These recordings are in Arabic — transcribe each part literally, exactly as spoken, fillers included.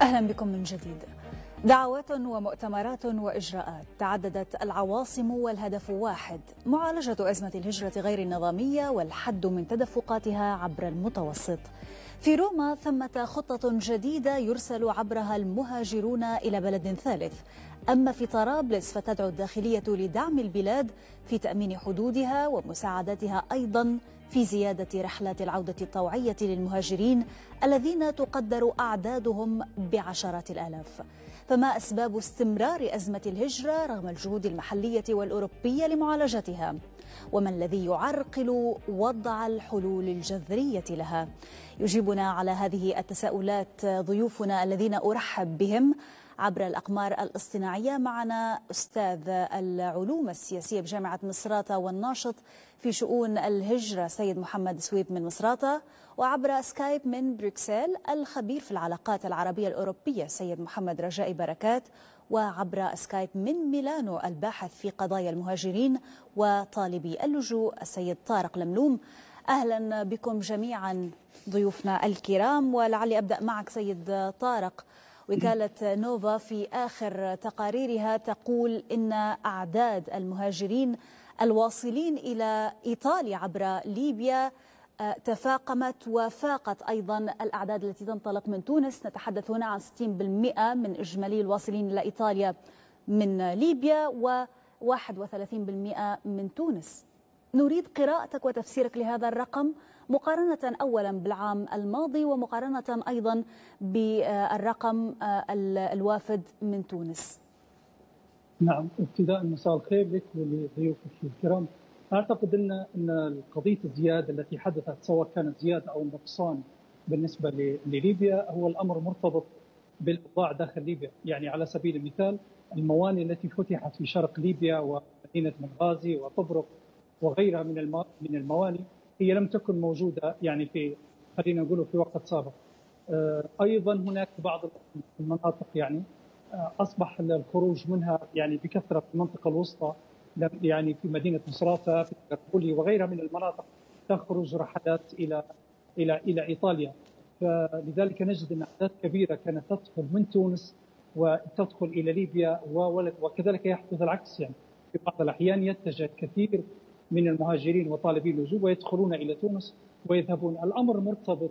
أهلا بكم من جديد. دعوات ومؤتمرات وإجراءات، تعددت العواصم والهدف واحد: معالجة أزمة الهجرة غير النظامية والحد من تدفقاتها عبر المتوسط. في روما ثمة خطة جديدة يرسل عبرها المهاجرون إلى بلد ثالث. أما في طرابلس فتدعو الداخلية لدعم البلاد في تأمين حدودها ومساعدتها أيضا في زيادة رحلات العودة الطوعية للمهاجرين الذين تقدر أعدادهم بعشرات الآلاف. فما أسباب استمرار أزمة الهجرة رغم الجهود المحلية والأوروبية لمعالجتها؟ وما الذي يعرقل وضع الحلول الجذرية لها؟ يجيبنا على هذه التساؤلات ضيوفنا الذين أرحب بهم عبر الأقمار الاصطناعية. معنا أستاذ العلوم السياسية بجامعة مصراتة والناشط في شؤون الهجرة سيد محمد سويب من مصراتة، وعبر سكايب من بروكسل الخبير في العلاقات العربية الأوروبية سيد محمد رجائي بركات، وعبر سكايب من ميلانو الباحث في قضايا المهاجرين وطالبي اللجوء السيد طارق لملوم. أهلا بكم جميعا ضيوفنا الكرام، ولعلي أبدأ معك سيد طارق. وكالة نوفا في آخر تقاريرها تقول إن أعداد المهاجرين الواصلين إلى إيطاليا عبر ليبيا تفاقمت وفاقت أيضا الأعداد التي تنطلق من تونس. نتحدث هنا عن ستين بالمئة من إجمالي الواصلين إلى إيطاليا من ليبيا وواحد وثلاثين بالمئة من تونس. نريد قراءتك وتفسيرك لهذا الرقم مقارنة أولا بالعام الماضي ومقارنة أيضا بالرقم الوافد من تونس. نعم، ابتداء مساء الخير لك ولضيوفك الكرام. أعتقد أن أن قضية الزيادة التي حدثت سواء كانت زيادة أو نقصان بالنسبة لليبيا هو الأمر مرتبط بالأوضاع داخل ليبيا. يعني على سبيل المثال الموانئ التي فتحت في شرق ليبيا ومدينة بنغازي وطبرق وغيرها من من الموانئ هي لم تكن موجودة يعني في خلينا نقول في وقت سابق. أيضا هناك بعض المناطق يعني أصبح الخروج منها يعني بكثرة في المنطقة الوسطى، يعني في مدينة مصراتة في كربولي وغيرها من المناطق تخرج رحلات إلى إلى إلى إيطاليا. فلذلك نجد أن أعداد كبيرة كانت تدخل من تونس وتدخل إلى ليبيا، وكذلك يحدث العكس. يعني في بعض الأحيان يتجه كثير من المهاجرين وطالبي اللجوء ويدخلون إلى تونس ويذهبون. الأمر مرتبط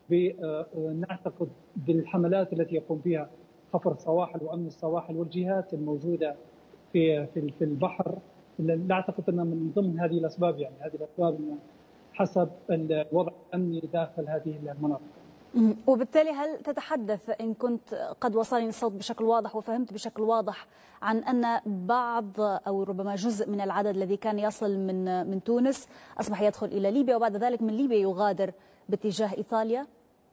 نعتقد بالحملات التي يقوم بها خفر السواحل وأمن السواحل والجهات الموجودة في في البحر. نعتقد أن من ضمن هذه الأسباب يعني هذه الأسباب حسب الوضع الأمني داخل هذه المناطق. وبالتالي هل تتحدث، إن كنت قد وصلني الصوت بشكل واضح وفهمت بشكل واضح، عن أن بعض أو ربما جزء من العدد الذي كان يصل من من تونس أصبح يدخل إلى ليبيا وبعد ذلك من ليبيا يغادر باتجاه إيطاليا؟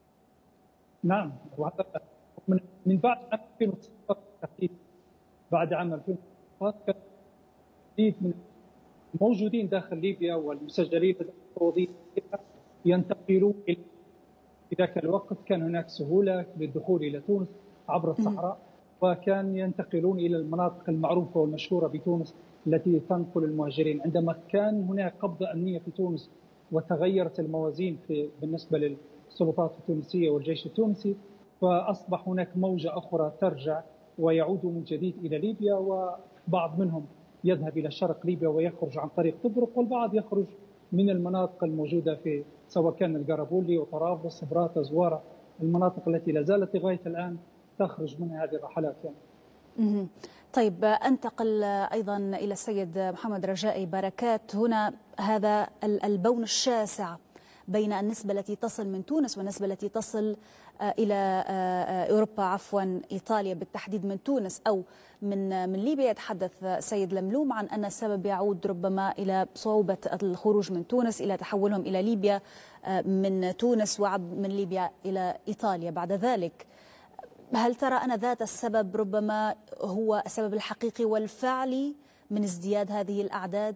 نعم، وهذا من من بعد عام ألفين وستة عشر بعد عام ألفين وستة عشر كثير من الموجودين داخل ليبيا والمسجلين الوظيفية ينتقلون إلى في ذاك الوقت. كان هناك سهولة للدخول إلى تونس عبر الصحراء، وكان ينتقلون إلى المناطق المعروفة والمشهورة بتونس التي تنقل المهاجرين. عندما كان هناك قبضة أمنية في تونس وتغيرت الموازين في بالنسبة للسلطات التونسية والجيش التونسي، فأصبح هناك موجة أخرى ترجع ويعودوا من جديد إلى ليبيا، وبعض منهم يذهب إلى شرق ليبيا ويخرج عن طريق طبرق، والبعض يخرج من المناطق الموجودة في سواء كان القربولي وطرابلس براتة زوارة، المناطق التي لا زالت لغاية الآن تخرج منها هذه الرحلات يعني. طيب، أنتقل أيضا إلى السيد محمد رجائي بركات. هنا هذا البون الشاسع بين النسبة التي تصل من تونس والنسبة التي تصل إلى أوروبا، عفوا إيطاليا بالتحديد من تونس أو من من ليبيا. يتحدث سيد لملوم عن أن السبب يعود ربما إلى صعوبة الخروج من تونس، إلى تحولهم إلى ليبيا من تونس ومن ليبيا إلى إيطاليا بعد ذلك. هل ترى أن ذات السبب ربما هو السبب الحقيقي والفعلي من ازدياد هذه الأعداد؟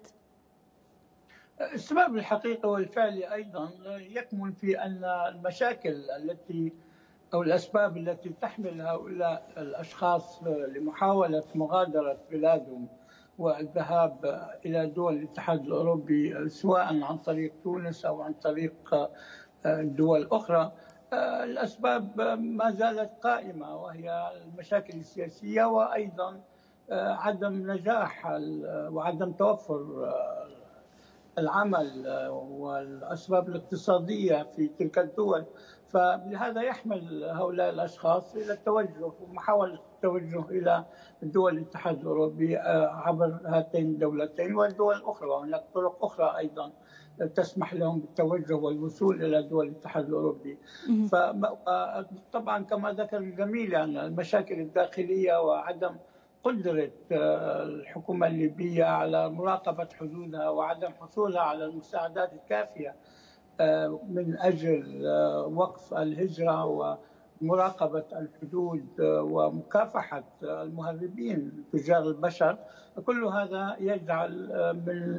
السبب الحقيقي والفعلي أيضا يكمن في أن المشاكل التي أو الأسباب التي تحمل هؤلاء الأشخاص لمحاولة مغادرة بلادهم والذهاب إلى دول الاتحاد الأوروبي سواء عن طريق تونس أو عن طريق دول أخرى الأسباب ما زالت قائمة، وهي المشاكل السياسية، وأيضا عدم نجاح وعدم توفر العمل والأسباب الاقتصادية في تلك الدول. فلهذا يحمل هؤلاء الأشخاص إلى التوجه ومحاولة التوجه إلى دول الاتحاد الأوروبي عبر هاتين الدولتين والدول الأخرى. وهناك طرق أخرى أيضا تسمح لهم بالتوجه والوصول إلى دول الاتحاد الأوروبي. فطبعا كما ذكر الزميل يعني المشاكل الداخلية وعدم قدرة الحكومة الليبية على مراقبة حدودها وعدم حصولها على المساعدات الكافية من أجل وقف الهجرة ومراقبة الحدود ومكافحة المهربين تجار البشر، كل هذا يجعل من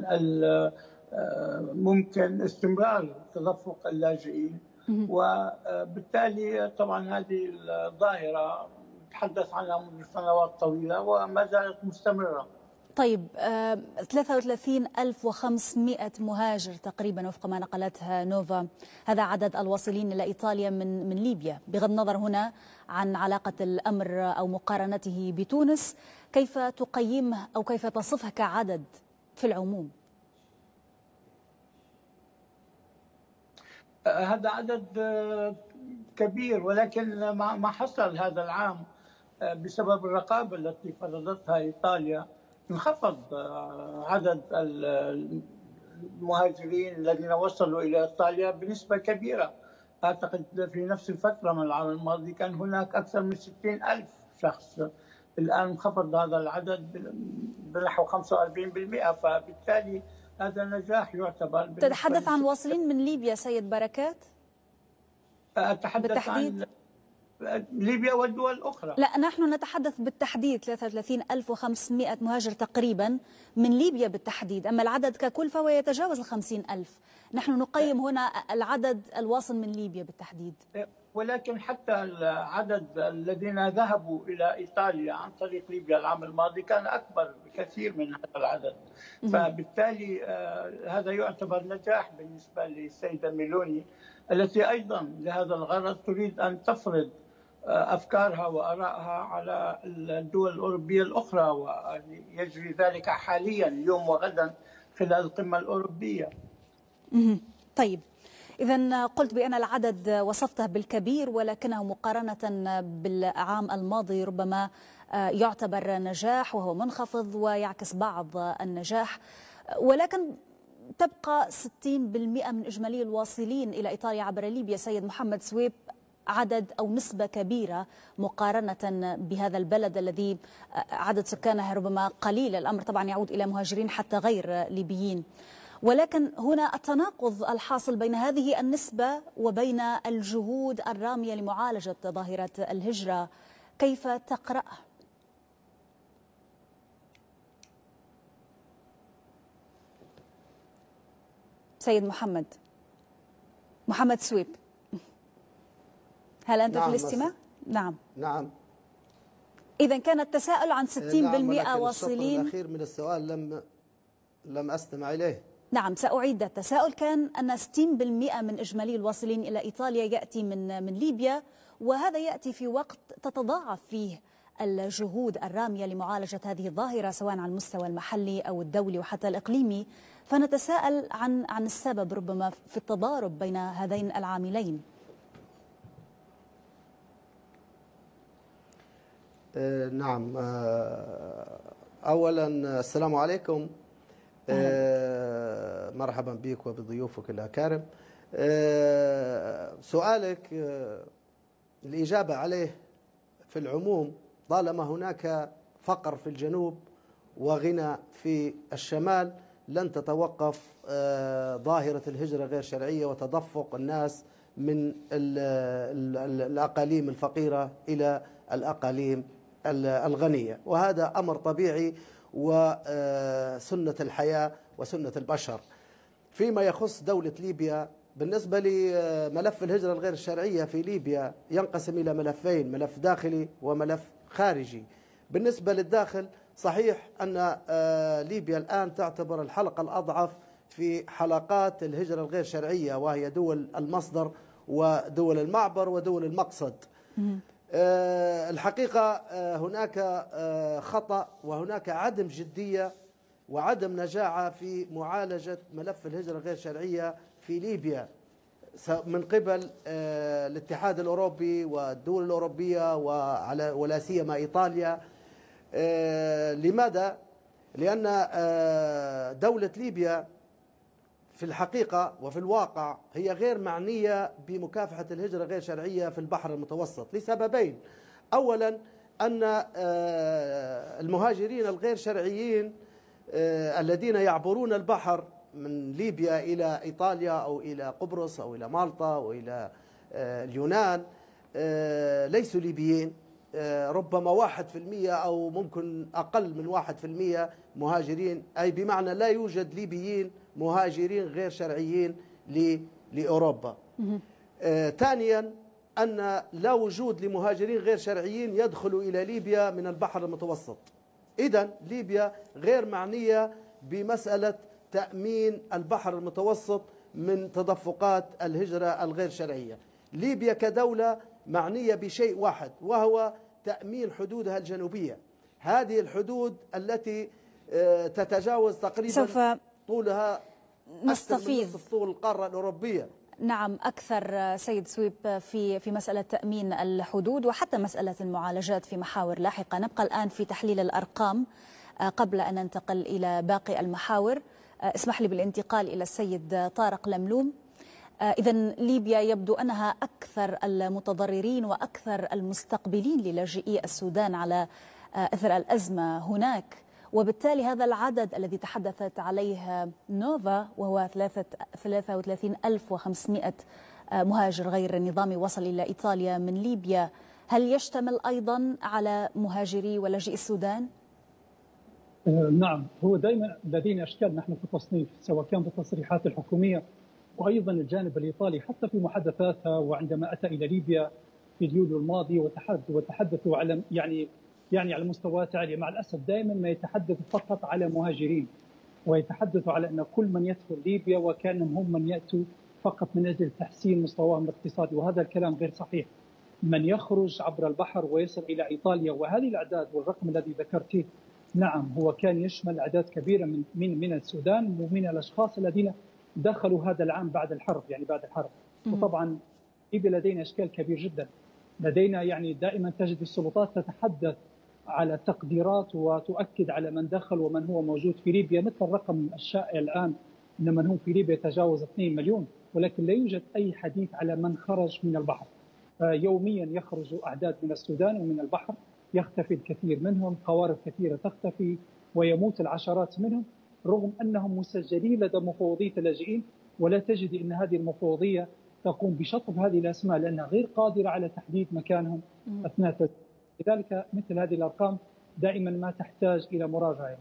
الممكن استمرار تدفق اللاجئين. وبالتالي طبعا هذه الظاهرة تحدث عنها منذ سنوات طويلة وما زالت مستمرة. طيب، ثلاثة وثلاثين ألف وخمسمئة مهاجر تقريبا وفق ما نقلتها نوفا، هذا عدد الواصلين إلى إيطاليا من من ليبيا، بغض النظر هنا عن علاقة الأمر أو مقارنته بتونس. كيف تقيمه أو كيف تصفه كعدد في العموم؟ هذا عدد كبير، ولكن ما حصل هذا العام بسبب الرقابة التي فرضتها إيطاليا انخفض عدد المهاجرين الذين وصلوا إلى إيطاليا بنسبة كبيرة. أعتقد في نفس الفترة من العام الماضي كان هناك أكثر من ستين ألف شخص، الآن انخفض هذا العدد بنحو خمسة وأربعين بالمئة. فبالتالي هذا نجاح يعتبر. تتحدث عن واصلين من ليبيا سيد بركات؟ أتحدث بالتحديد عن ليبيا والدول الأخرى. لا، نحن نتحدث بالتحديد ثلاثة وثلاثين ألف وخمسمئة مهاجر تقريبا من ليبيا بالتحديد، أما العدد ككل فهو يتجاوز الخمسين ألف. نحن نقيم هنا العدد الواصل من ليبيا بالتحديد. ولكن حتى العدد الذين ذهبوا إلى إيطاليا عن طريق ليبيا العام الماضي كان أكبر بكثير من هذا العدد. فبالتالي هذا يعتبر نجاح بالنسبة للسيدة ميلوني، التي أيضا لهذا الغرض تريد أن تفرض أفكارها وآرائها على الدول الأوروبية الأخرى، ويجري ذلك حاليا اليوم وغدا خلال القمة الأوروبية. طيب، إذا قلت بأن العدد وصفته بالكبير، ولكنه مقارنة بالعام الماضي ربما يعتبر نجاح وهو منخفض ويعكس بعض النجاح، ولكن تبقى ستين بالمئة من إجمالي الواصلين إلى إيطاليا عبر ليبيا سيد محمد سويب عدد أو نسبة كبيرة مقارنة بهذا البلد الذي عدد سكانه ربما قليل. الأمر طبعا يعود إلى مهاجرين حتى غير ليبيين، ولكن هنا التناقض الحاصل بين هذه النسبة وبين الجهود الرامية لمعالجة ظاهرة الهجرة، كيف تقرأه؟ سيد محمد محمد سويب، هل أنت نعم في الاستماع؟ نعم نعم. إذا كان التساؤل عن ستين بالمئة نعم، واصلين. الأخير من السؤال لم لم أستمع إليه. نعم، سأعيد. التساؤل كان أن ستين بالمئة من إجمالي الواصلين إلى إيطاليا يأتي من من ليبيا، وهذا يأتي في وقت تتضاعف فيه الجهود الرامية لمعالجة هذه الظاهرة سواء على المستوى المحلي أو الدولي وحتى الإقليمي. فنتساءل عن عن السبب ربما في التضارب بين هذين العاملين. آه نعم. آه أولا السلام عليكم. آه مرحبا بك وبضيوفك الأكارم. آه سؤالك آه الإجابة عليه في العموم، طالما هناك فقر في الجنوب وغنى في الشمال لن تتوقف آه ظاهرة الهجرة غير شرعية وتدفق الناس من ال ال ال الأقاليم الفقيرة إلى الأقاليم الغنية، وهذا أمر طبيعي وسنة الحياة وسنة البشر. فيما يخص دولة ليبيا، بالنسبة لملف الهجرة الغير الشرعية في ليبيا ينقسم إلى ملفين، ملف داخلي وملف خارجي. بالنسبة للداخل صحيح أن ليبيا الآن تعتبر الحلقة الأضعف في حلقات الهجرة الغير شرعية، وهي دول المصدر ودول المعبر ودول المقصد. الحقيقة هناك خطأ وهناك عدم جدية وعدم نجاعة في معالجة ملف الهجرة غير شرعية في ليبيا من قبل الاتحاد الأوروبي والدول الأوروبية ولا سيما إيطاليا. لماذا؟ لأن دولة ليبيا في الحقيقة وفي الواقع هي غير معنية بمكافحة الهجرة غير شرعية في البحر المتوسط لسببين. أولا أن المهاجرين الغير شرعيين الذين يعبرون البحر من ليبيا إلى إيطاليا أو إلى قبرص أو إلى مالطا أو إلى اليونان ليسوا ليبيين، ربما واحد في المية أو ممكن أقل من واحد في المية مهاجرين، أي بمعنى لا يوجد ليبيين مهاجرين غير شرعيين لأوروبا. ثانيا أن لا وجود لمهاجرين غير شرعيين يدخلوا إلى ليبيا من البحر المتوسط. إذن ليبيا غير معنية بمسألة تأمين البحر المتوسط من تدفقات الهجرة الغير شرعية. ليبيا كدولة معنية بشيء واحد وهو تأمين حدودها الجنوبية، هذه الحدود التي تتجاوز تقريبا سوف طولها نستفيض نصف طول القارة الأوروبية. نعم، أكثر سيد سويب في في مسألة تأمين الحدود وحتى مسألة المعالجات في محاور لاحقة. نبقى الآن في تحليل الأرقام قبل أن ننتقل إلى باقي المحاور. اسمح لي بالانتقال إلى السيد طارق لملوم. إذا ليبيا يبدو أنها أكثر المتضررين وأكثر المستقبلين للاجئي السودان على أثر الأزمة هناك، وبالتالي هذا العدد الذي تحدثت عليه نوفا وهو ثلاثة وثلاثين ألف وخمسمائة مهاجر غير نظامي وصل إلى إيطاليا من ليبيا، هل يشتمل أيضا على مهاجري ولاجئي السودان؟ نعم، هو دائما لدينا أشكال نحن في التصنيف، سواء كان بالتصريحات الحكومية وأيضا الجانب الإيطالي حتى في محادثاتها، وعندما أتى إلى ليبيا في اليوليو الماضي وتحدثوا على يعني يعني على مستويات عالية. مع الأسف دائما ما يتحدث فقط على مهاجرين ويتحدثوا على أن كل من يدخل ليبيا وكانهم هم من يأتوا فقط من أجل تحسين مستواهم الاقتصادي، وهذا الكلام غير صحيح. من يخرج عبر البحر ويصل إلى إيطاليا، وهذه الأعداد والرقم الذي ذكرته نعم هو كان يشمل أعداد كبيرة من من من السودان ومن الأشخاص الذين دخلوا هذا العام بعد الحرب، يعني بعد الحرب. وطبعا ليبيا لدينا إشكال كبير جدا. لدينا يعني دائما تجد السلطات تتحدث على تقديرات وتؤكد على من دخل ومن هو موجود في ليبيا، مثل الرقم الشائع الآن أن من هم في ليبيا يتجاوز اثنين مليون، ولكن لا يوجد أي حديث على من خرج من البحر. يوميا يخرج أعداد من السودان ومن البحر، يختفي الكثير منهم، قوارب كثيرة تختفي ويموت العشرات منهم، رغم أنهم مسجلين لدى مفوضية اللاجئين، ولا تجد أن هذه المفوضية تقوم بشطب هذه الأسماء لأنها غير قادرة على تحديد مكانهم أثناء تسجيل. لذلك مثل هذه الأرقام دائما ما تحتاج إلى مراجعة.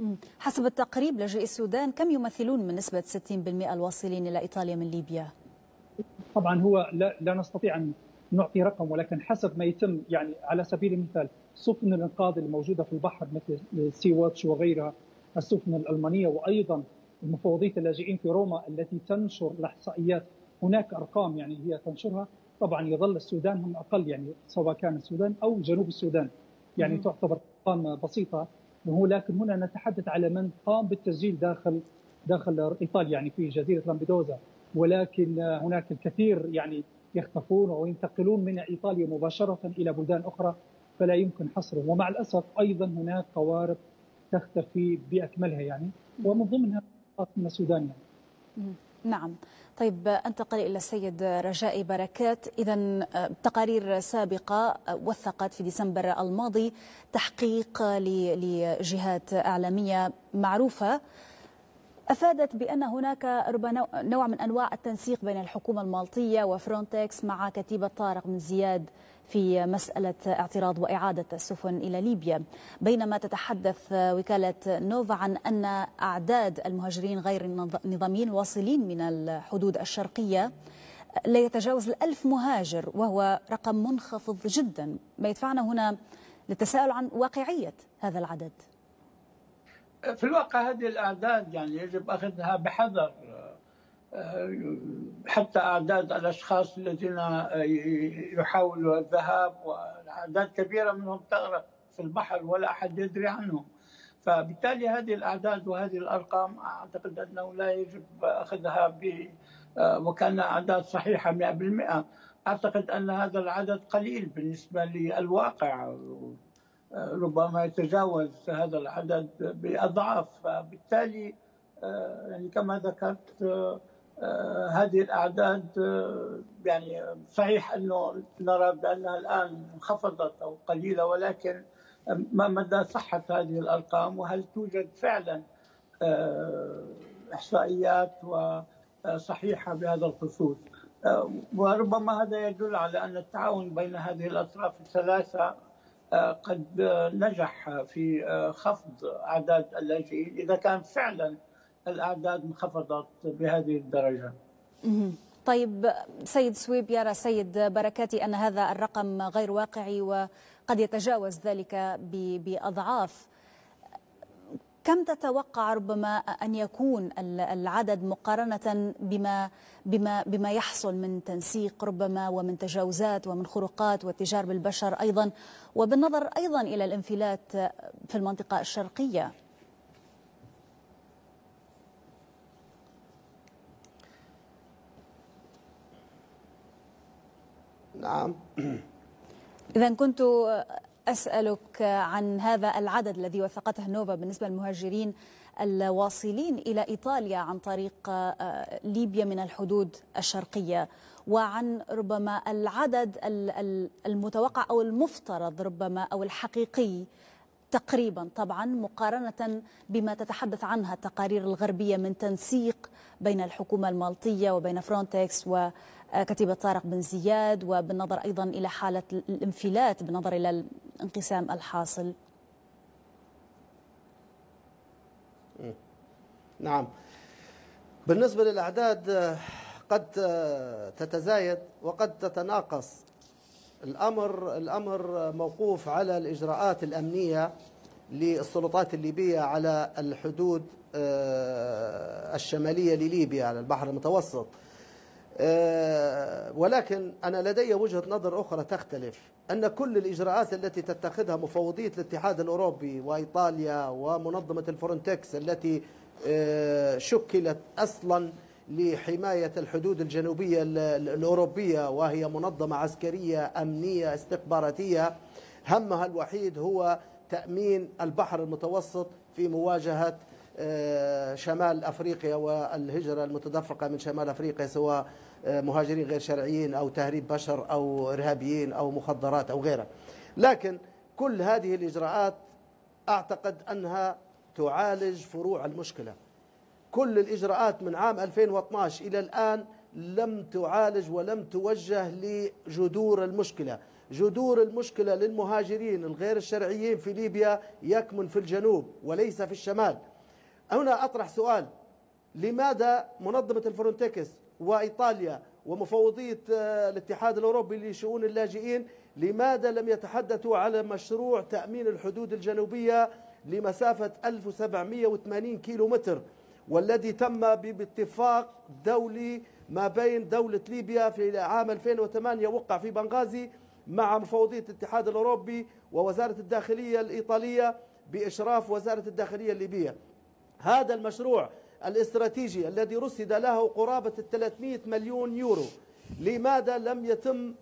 حسب التقريب لاجئي السودان كم يمثلون من نسبة ستين بالمئة الواصلين إلى إيطاليا من ليبيا؟ طبعا هو لا, لا نستطيع أن نعطي رقم، ولكن حسب ما يتم، يعني على سبيل المثال سفن الإنقاذ الموجودة في البحر مثل سي واتش وغيرها، السفن الألمانية، وأيضا مفوضية اللاجئين في روما التي تنشر الإحصائيات، هناك أرقام يعني هي تنشرها. طبعا يظل السودان هم أقل، يعني سواء كان السودان أو جنوب السودان، يعني تعتبر أرقام بسيطة. ولكن هنا نتحدث على من قام بالتسجيل داخل داخل إيطاليا، يعني في جزيرة لامبيدوزا، ولكن هناك الكثير يعني يختفون وينتقلون من إيطاليا مباشرة إلى بلدان أخرى فلا يمكن حصرهم. ومع الأسف أيضا هناك قوارب تختفي بأكملها، يعني ومن ضمنها من السودان يعني. نعم. طيب أنتقل إلى السيد رجاء بركات. إذا تقارير سابقة وثقت في ديسمبر الماضي تحقيق لجهات إعلامية معروفة أفادت بأن هناك ربما نوع من أنواع التنسيق بين الحكومة المالطية وفرونتكس مع كتيبة طارق بن زياد في مسألة اعتراض وإعادة السفن إلى ليبيا، بينما تتحدث وكالة نوفا عن أن أعداد المهاجرين غير النظاميين الواصلين من الحدود الشرقية لا يتجاوز الألف مهاجر، وهو رقم منخفض جدا، ما يدفعنا هنا للتساؤل عن واقعية هذا العدد. في الواقع هذه الأعداد يعني يجب أخذها بحذر. حتى أعداد الأشخاص الذين يحاولوا الذهاب، وأعداد كبيرة منهم تغرق في البحر ولا أحد يدري عنهم. فبالتالي هذه الأعداد وهذه الأرقام أعتقد أنه لا يجب أخذها ب وكأنها أعداد صحيحة مئة بالمئة. أعتقد أن هذا العدد قليل بالنسبة للواقع، ربما يتجاوز هذا العدد بأضعاف. فبالتالي يعني كما ذكرت هذه الأعداد يعني صحيح أنه نرى بأنها الآن انخفضت أو قليلة، ولكن ما مدى صحة هذه الأرقام، وهل توجد فعلا إحصائيات وصحيحة بهذا الخصوص؟ وربما هذا يدل على أن التعاون بين هذه الأطراف الثلاثة قد نجح في خفض أعداد اللاجئين إذا كان فعلا الأعداد انخفضت بهذه الدرجة. طيب سيد سويب، يرى سيد بركاتي أن هذا الرقم غير واقعي وقد يتجاوز ذلك بأضعاف. كم تتوقع ربما أن يكون العدد مقارنة بما بما بما يحصل من تنسيق ربما ومن تجاوزات ومن خروقات واتجار بالبشر أيضا، وبالنظر أيضا إلى الانفلات في المنطقة الشرقية؟ نعم. إذا كنت أسألك عن هذا العدد الذي وثقته نوفا بالنسبة للمهاجرين الواصلين إلى إيطاليا عن طريق ليبيا من الحدود الشرقية، وعن ربما العدد المتوقع أو المفترض ربما أو الحقيقي تقريبا طبعا مقارنة بما تتحدث عنها التقارير الغربية من تنسيق بين الحكومة المالطية وبين فرونتكس وكتيبة طارق بن زياد، وبالنظر أيضا إلى حالة الانفلات بالنظر إلى الانقسام الحاصل. نعم، بالنسبة للأعداد قد تتزايد وقد تتناقص. الأمر الأمر موقوف على الإجراءات الأمنية للسلطات الليبية على الحدود الشمالية لليبيا على البحر المتوسط. ولكن أنا لدي وجهة نظر أخرى تختلف، أن كل الإجراءات التي تتخذها مفوضية الاتحاد الأوروبي وإيطاليا ومنظمة الفرونتكس التي شكلت أصلا لحماية الحدود الجنوبية الأوروبية، وهي منظمة عسكرية أمنية استخباراتية، همها الوحيد هو تأمين البحر المتوسط في مواجهة شمال أفريقيا والهجرة المتدفقة من شمال أفريقيا، سواء مهاجرين غير شرعيين أو تهريب بشر أو إرهابيين أو مخدرات أو غيرها. لكن كل هذه الإجراءات أعتقد أنها تعالج فروع المشكلة. كل الإجراءات من عام ألفين واثني عشر إلى الآن لم تعالج ولم توجه لجذور المشكلة. جذور المشكلة للمهاجرين الغير الشرعيين في ليبيا يكمن في الجنوب وليس في الشمال. هنا أطرح سؤال: لماذا منظمة الفرونتكس وإيطاليا ومفوضية الاتحاد الأوروبي لشؤون اللاجئين لماذا لم يتحدثوا على مشروع تأمين الحدود الجنوبية لمسافة ألف وسبعمئة وثمانين كيلو متر، والذي تم باتفاق دولي ما بين دولة ليبيا في عام ألفين وثمانية، وقع في بنغازي مع مفوضية الاتحاد الأوروبي ووزارة الداخلية الإيطالية بإشراف وزارة الداخلية الليبية. هذا المشروع الاستراتيجي الذي رصد له قرابة ثلاثمئة مليون يورو، لماذا لم يتم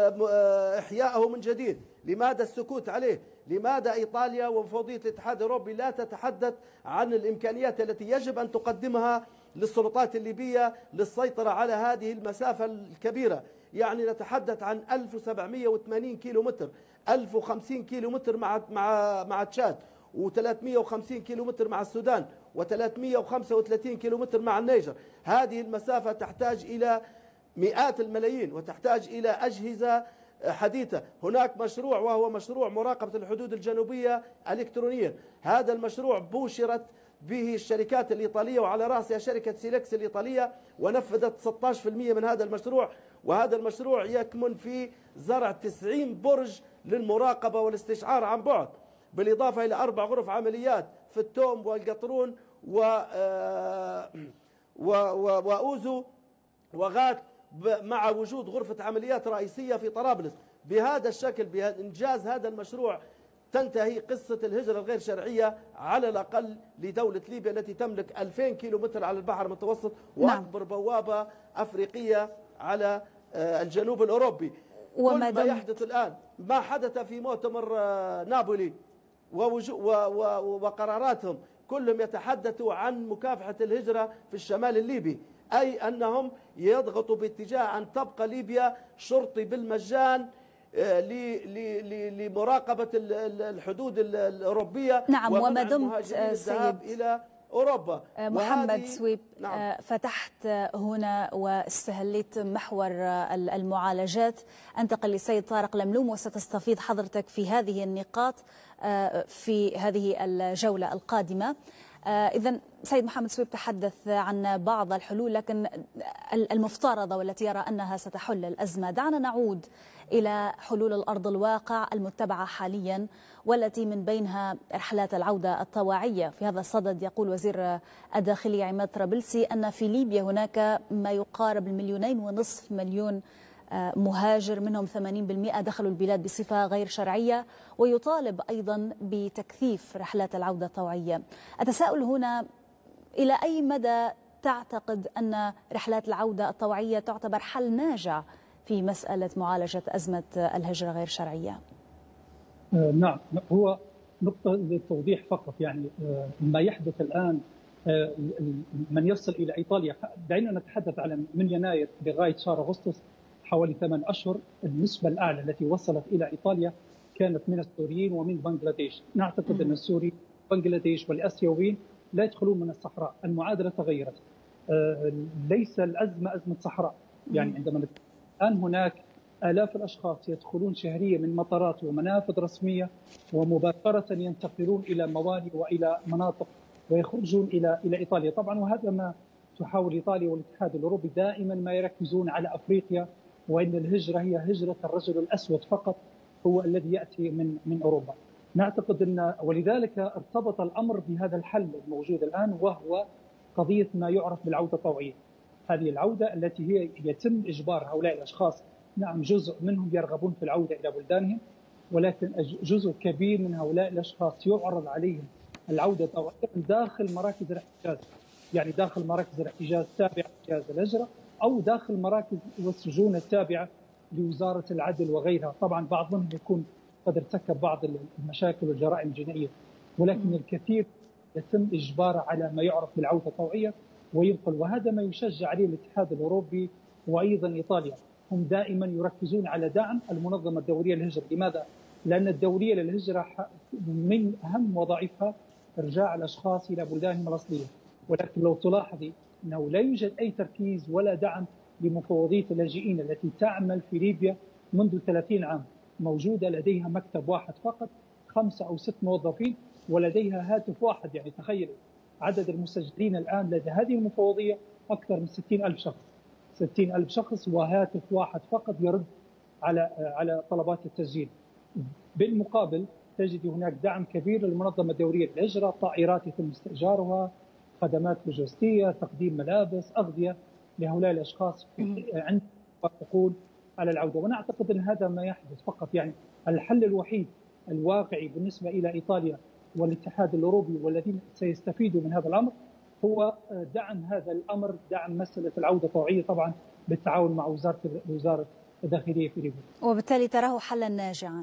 إحياءه من جديد؟ لماذا السكوت عليه؟ لماذا إيطاليا ومفوضية الاتحاد الأوروبي لا تتحدث عن الإمكانيات التي يجب أن تقدمها للسلطات الليبية للسيطرة على هذه المسافة الكبيرة؟ يعني نتحدث عن ألف وسبعمئة وثمانين كيلو متر، ألف وخمسين كيلو متر مع مع مع تشاد، وثلاثمئة وخمسين كيلو متر مع السودان، وثلاثمئة وخمسة وثلاثين كيلو متر مع النيجر. هذه المسافة تحتاج إلى مئات الملايين وتحتاج إلى أجهزة حديثة. هناك مشروع وهو مشروع مراقبة الحدود الجنوبية إلكترونيا. هذا المشروع بوشرت به الشركات الإيطالية وعلى رأسها شركة سيلكس الإيطالية، ونفذت ستة عشر بالمئة من هذا المشروع. وهذا المشروع يكمن في زرع تسعين برج للمراقبة والاستشعار عن بعد، بالإضافة إلى أربع غرف عمليات في التوم والقطرون و وأوزو وغات مع وجود غرفة عمليات رئيسية في طرابلس. بهذا الشكل بإنجاز هذا المشروع تنتهي قصة الهجرة الغير شرعية على الأقل لدولة ليبيا التي تملك ألفين كيلو متر على البحر المتوسط وأكبر بوابة أفريقية على الجنوب الأوروبي. وما كل ما يحدث الآن، ما حدث في مؤتمر نابولي وقراراتهم، كلهم يتحدثوا عن مكافحة الهجرة في الشمال الليبي، أي أنهم يضغطوا باتجاه أن تبقى ليبيا شرطي بالمجان لمراقبة الحدود الأوروبية. نعم، وما دمت الذهاب إلى أوروبا. محمد سويب، نعم. فتحت هنا واستهليت محور المعالجات. أنتقل للسيد طارق لملوم وستستفيض حضرتك في هذه النقاط في هذه الجولة القادمة. إذن سيد محمد سويب تحدث عن بعض الحلول لكن المفترضة والتي يرى أنها ستحل الأزمة. دعنا نعود إلى حلول الأرض الواقع المتبعة حاليا والتي من بينها رحلات العودة الطواعية. في هذا الصدد يقول وزير الداخلية عماد طرابلسي أن في ليبيا هناك ما يقارب المليونين ونصف مليون مهاجر، منهم ثمانين بالمئة دخلوا البلاد بصفة غير شرعية، ويطالب أيضا بتكثيف رحلات العودة الطوعية. أتساءل هنا إلى أي مدى تعتقد أن رحلات العودة الطوعية تعتبر حل ناجع في مسألة معالجة أزمة الهجرة غير شرعية؟ آه نعم، هو نقطة للتوضيح فقط، يعني آه ما يحدث الآن آه من يصل إلى إيطاليا، دعينا نتحدث على من يناير لغاية شهر أغسطس حوالي ثمان أشهر، النسبة الأعلى التي وصلت إلى إيطاليا كانت من السوريين ومن بنغلاديش. نعتقد أن السوري بنغلاديش والآسيويين لا يدخلون من الصحراء. المعادلة تغيرت، آه ليس الأزمة أزمة صحراء، يعني عندما الآن هناك آلاف الأشخاص يدخلون شهريا من مطارات ومنافذ رسمية ومباشرة ينتقلون إلى موانئ وإلى مناطق ويخرجون إلى إلى إيطاليا. طبعا وهذا ما تحاول إيطاليا والاتحاد الأوروبي، دائما ما يركزون على أفريقيا، وإن الهجرة هي هجرة الرجل الأسود فقط هو الذي يأتي من من أوروبا. نعتقد أن ولذلك ارتبط الأمر بهذا الحل الموجود الآن، وهو قضية ما يعرف بالعودة الطوعية. هذه العودة التي هي يتم إجبار هؤلاء الأشخاص، نعم جزء منهم يرغبون في العودة إلى بلدانهم، ولكن جزء كبير من هؤلاء الأشخاص يعرض عليهم العودة طوعية داخل مراكز الاحتجاز، يعني داخل مراكز الاحتجاز التابعة لجهاز الهجرة أو داخل مراكز والسجون التابعة لوزارة العدل وغيرها. طبعا بعض منهم يكون قد ارتكب بعض المشاكل والجرائم الجنائية، ولكن الكثير يتم إجباره على ما يعرف بالعودة الطوعية وينقل. وهذا ما يشجع عليه الاتحاد الأوروبي وأيضا إيطاليا. هم دائما يركزون على دعم المنظمة الدولية للهجرة. لماذا؟ لأن الدولية للهجرة من أهم وظائفها إرجاع الأشخاص إلى بلدانهم الأصلية، ولكن لو تلاحظي أنه لا يوجد أي تركيز ولا دعم لمفوضية اللاجئين التي تعمل في ليبيا منذ ثلاثين عام. موجودة لديها مكتب واحد فقط، خمسة أو ست موظفين، ولديها هاتف واحد. يعني تخيل عدد المسجلين الآن لدى هذه المفوضية أكثر من ستين ألف شخص، ستين ألف شخص وهاتف واحد فقط يرد على على طلبات التسجيل. بالمقابل تجد هناك دعم كبير للمنظمة الدولية للهجرة، طائرات يتم استئجارها، خدمات لوجستية، تقديم ملابس، أغذية لهؤلاء الأشخاص عند تقول على العودة. ونعتقد أن هذا ما يحدث فقط. يعني الحل الوحيد الواقعي بالنسبة إلى إيطاليا والاتحاد الأوروبي والذين سيستفيدوا من هذا الأمر هو دعم هذا الأمر، دعم مسألة العودة الطوعية، طبعا بالتعاون مع وزارة وزارة الداخلية في ليبيا. وبالتالي تراه حلا ناجعا؟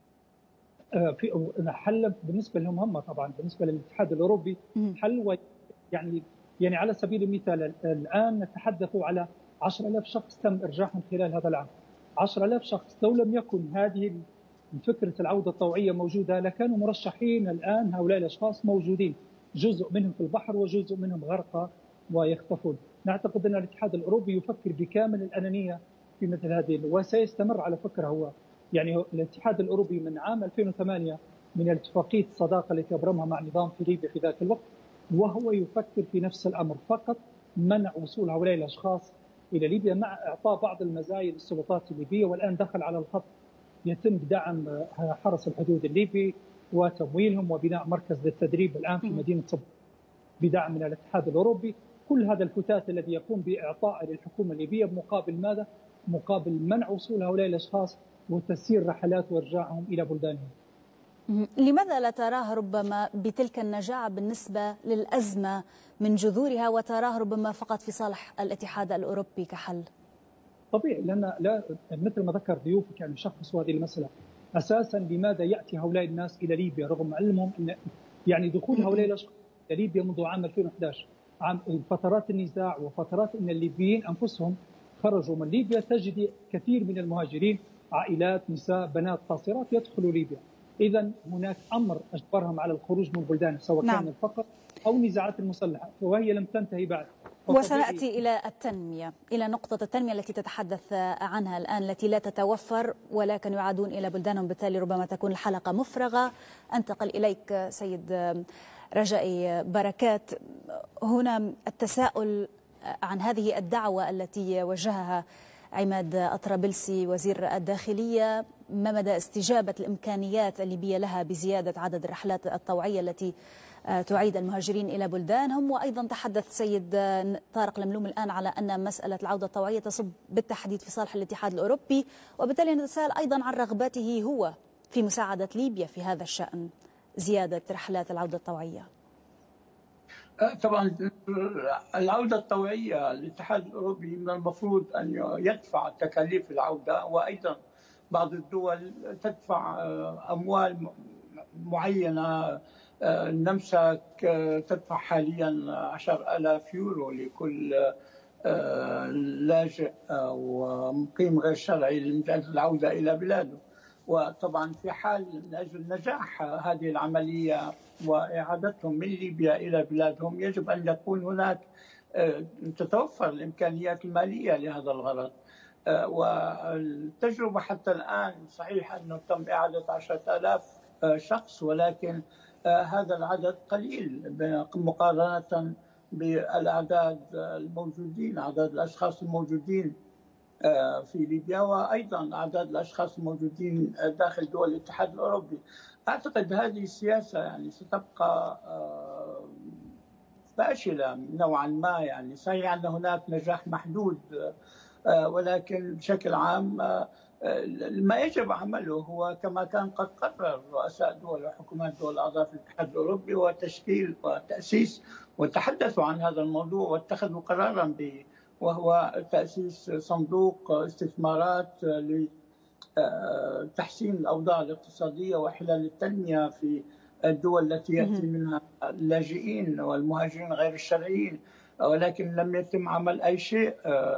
في حل بالنسبة لهم هم، طبعا بالنسبة للاتحاد الأوروبي حل. يعني يعني على سبيل المثال الآن نتحدث على عشرة آلاف شخص تم إرجاعهم خلال هذا العام. عشرة آلاف شخص لو لم يكن هذه فكرة العودة الطوعية موجودة لكانوا مرشحين الآن هؤلاء الأشخاص موجودين، جزء منهم في البحر وجزء منهم غرقى ويختفون. نعتقد أن الاتحاد الأوروبي يفكر بكامل الأنانية في مثل هذه، وسيستمر على فكرة. هو يعني الاتحاد الأوروبي من عام ألفين وثمانية من اتفاقية الصداقة التي أبرمها مع نظام في ليبيا في ذاك الوقت، وهو يفكر في نفس الأمر، فقط منع وصول هؤلاء الأشخاص إلى ليبيا مع إعطاء بعض المزايا للسلطات الليبية. والآن دخل على الخط، يتم دعم حرس الحدود الليبي وتمويلهم وبناء مركز للتدريب الآن في مدينة صب بدعم من الاتحاد الأوروبي. كل هذا الفتات الذي يقوم بإعطائه للحكومة الليبية مقابل ماذا؟ مقابل منع وصول هؤلاء الأشخاص وتسيير رحلات وإرجاعهم إلى بلدانهم. لماذا لا تراه ربما بتلك النجاعة بالنسبة للأزمة من جذورها، وتراه ربما فقط في صالح الاتحاد الأوروبي كحل؟ طبيعي، لأن لا مثل ما ذكر ضيوفك يعني شخصوا هذه المسألة. أساسا لماذا يأتي هؤلاء الناس إلى ليبيا رغم علمهم أن يعني دخول هؤلاء الأشخاص إلى ليبيا منذ عام ألفين وأحد عشر، عام فترات النزاع وفترات أن الليبيين أنفسهم خرجوا من ليبيا، تجد كثير من المهاجرين عائلات نساء بنات قاصرات يدخلوا ليبيا. إذا هناك أمر أجبرهم على الخروج من بلدانهم سواء نعم. كان الفقر أو النزاعات المسلحة، وهي لم تنتهي بعد. وسنأتي إلى التنمية، إلى نقطة التنمية التي تتحدث عنها الآن، التي لا تتوفر ولكن يعادون إلى بلدانهم، بالتالي ربما تكون الحلقة مفرغة. أنتقل إليك سيد رجائي بركات. هنا التساؤل عن هذه الدعوة التي وجهها عماد الطرابلسي وزير الداخلية، ما مدى استجابة الإمكانيات الليبية لها بزيادة عدد الرحلات الطوعية التي تعيد المهاجرين إلى بلدانهم؟ وأيضا تحدث سيد طارق لملوم الآن على أن مسألة العودة الطوعية تصب بالتحديد في صالح الاتحاد الأوروبي، وبالتالي نتساءل أيضا عن رغبته هو في مساعدة ليبيا في هذا الشأن، زيادة رحلات العودة الطوعية. طبعا العودة الطوعية الاتحاد الأوروبي من المفروض أن يدفع تكاليف العودة، وأيضا بعض الدول تدفع أموال معينة. النمسا تدفع حاليا عشرة آلاف يورو لكل لاجئ ومقيم غير شرعي من أجل العودة إلى بلاده. وطبعا في حال من أجل نجاح هذه العملية وإعادتهم من ليبيا إلى بلادهم يجب أن يكون هناك تتوفر الإمكانيات المالية لهذا الغرض. والتجربة حتى الآن صحيح أنه تم إعادة عشرة آلاف شخص، ولكن هذا العدد قليل مقارنة بالأعداد الموجودين، أعداد الأشخاص الموجودين في ليبيا، وأيضا أعداد الأشخاص الموجودين داخل دول الاتحاد الأوروبي. أعتقد هذه السياسة يعني ستبقى فاشلة نوعا ما. يعني صحيح أن هناك نجاح محدود، ولكن بشكل عام ما يجب عمله هو كما كان قد قرر رؤساء دول وحكومات دول الأعضاء في الاتحاد الأوروبي، وتشكيل وتأسيس، وتحدثوا عن هذا الموضوع واتخذوا قرارا به، وهو تأسيس صندوق استثمارات لتحسين الأوضاع الاقتصادية وحلال التنمية في الدول التي يأتي منها اللاجئين والمهاجرين غير الشرعيين، ولكن لم يتم عمل أي شيء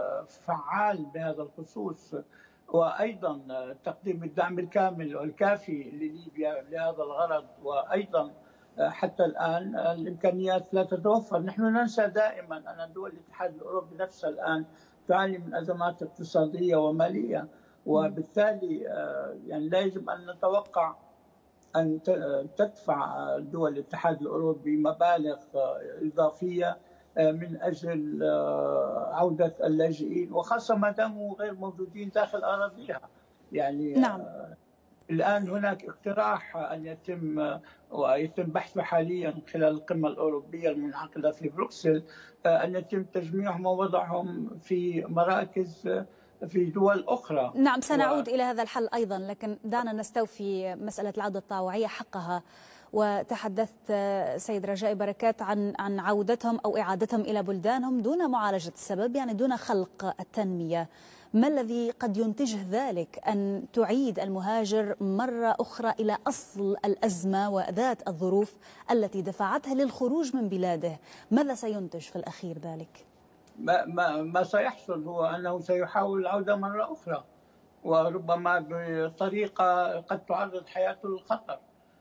فعال بهذا الخصوص. وأيضا تقديم الدعم الكامل والكافي لليبيا لهذا الغرض، وأيضا حتى الآن الإمكانيات لا تتوفر. نحن ننسى دائما أن دول الاتحاد الأوروبي نفسها الآن تعاني من أزمات اقتصادية ومالية، وبالتالي يعني لا يجب أن نتوقع أن تدفع دول الاتحاد الأوروبي مبالغ إضافية من أجل عودة اللاجئين، وخاصة ما داموا غير موجودين داخل أراضيها. يعني نعم. الآن هناك اقتراح أن يتم ويتم بحثه حاليا خلال القمة الأوروبية المنعقدة في بروكسل، أن يتم تجميعهم ووضعهم في مراكز في دول أخرى. نعم، سنعود و... إلى هذا الحل أيضا، لكن دعنا نستوفي مسألة العودة الطوعية حقها. وتحدثت سيد رجائي بركات عن عن عودتهم أو إعادتهم إلى بلدانهم دون معالجة السبب، يعني دون خلق التنمية. ما الذي قد ينتجه ذلك أن تعيد المهاجر مرة أخرى إلى أصل الأزمة وذات الظروف التي دفعتها للخروج من بلاده؟ ماذا سينتج في الأخير ذلك؟ ما, ما, ما سيحصل هو أنه سيحاول العودة مرة أخرى، وربما بطريقة قد تعرض حياته للخطر.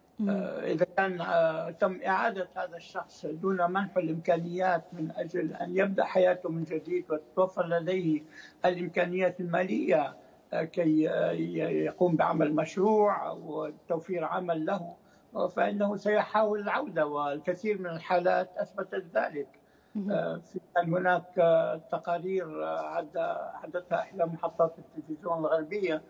إذا كان تم إعادة هذا الشخص دون منحه الإمكانيات من أجل أن يبدأ حياته من جديد وتتوفر لديه الإمكانيات المالية كي يقوم بعمل مشروع وتوفير عمل له، فإنه سيحاول العودة، والكثير من الحالات أثبتت ذلك. في هناك تقارير حدثها إحدى محطات التلفزيون الغربية،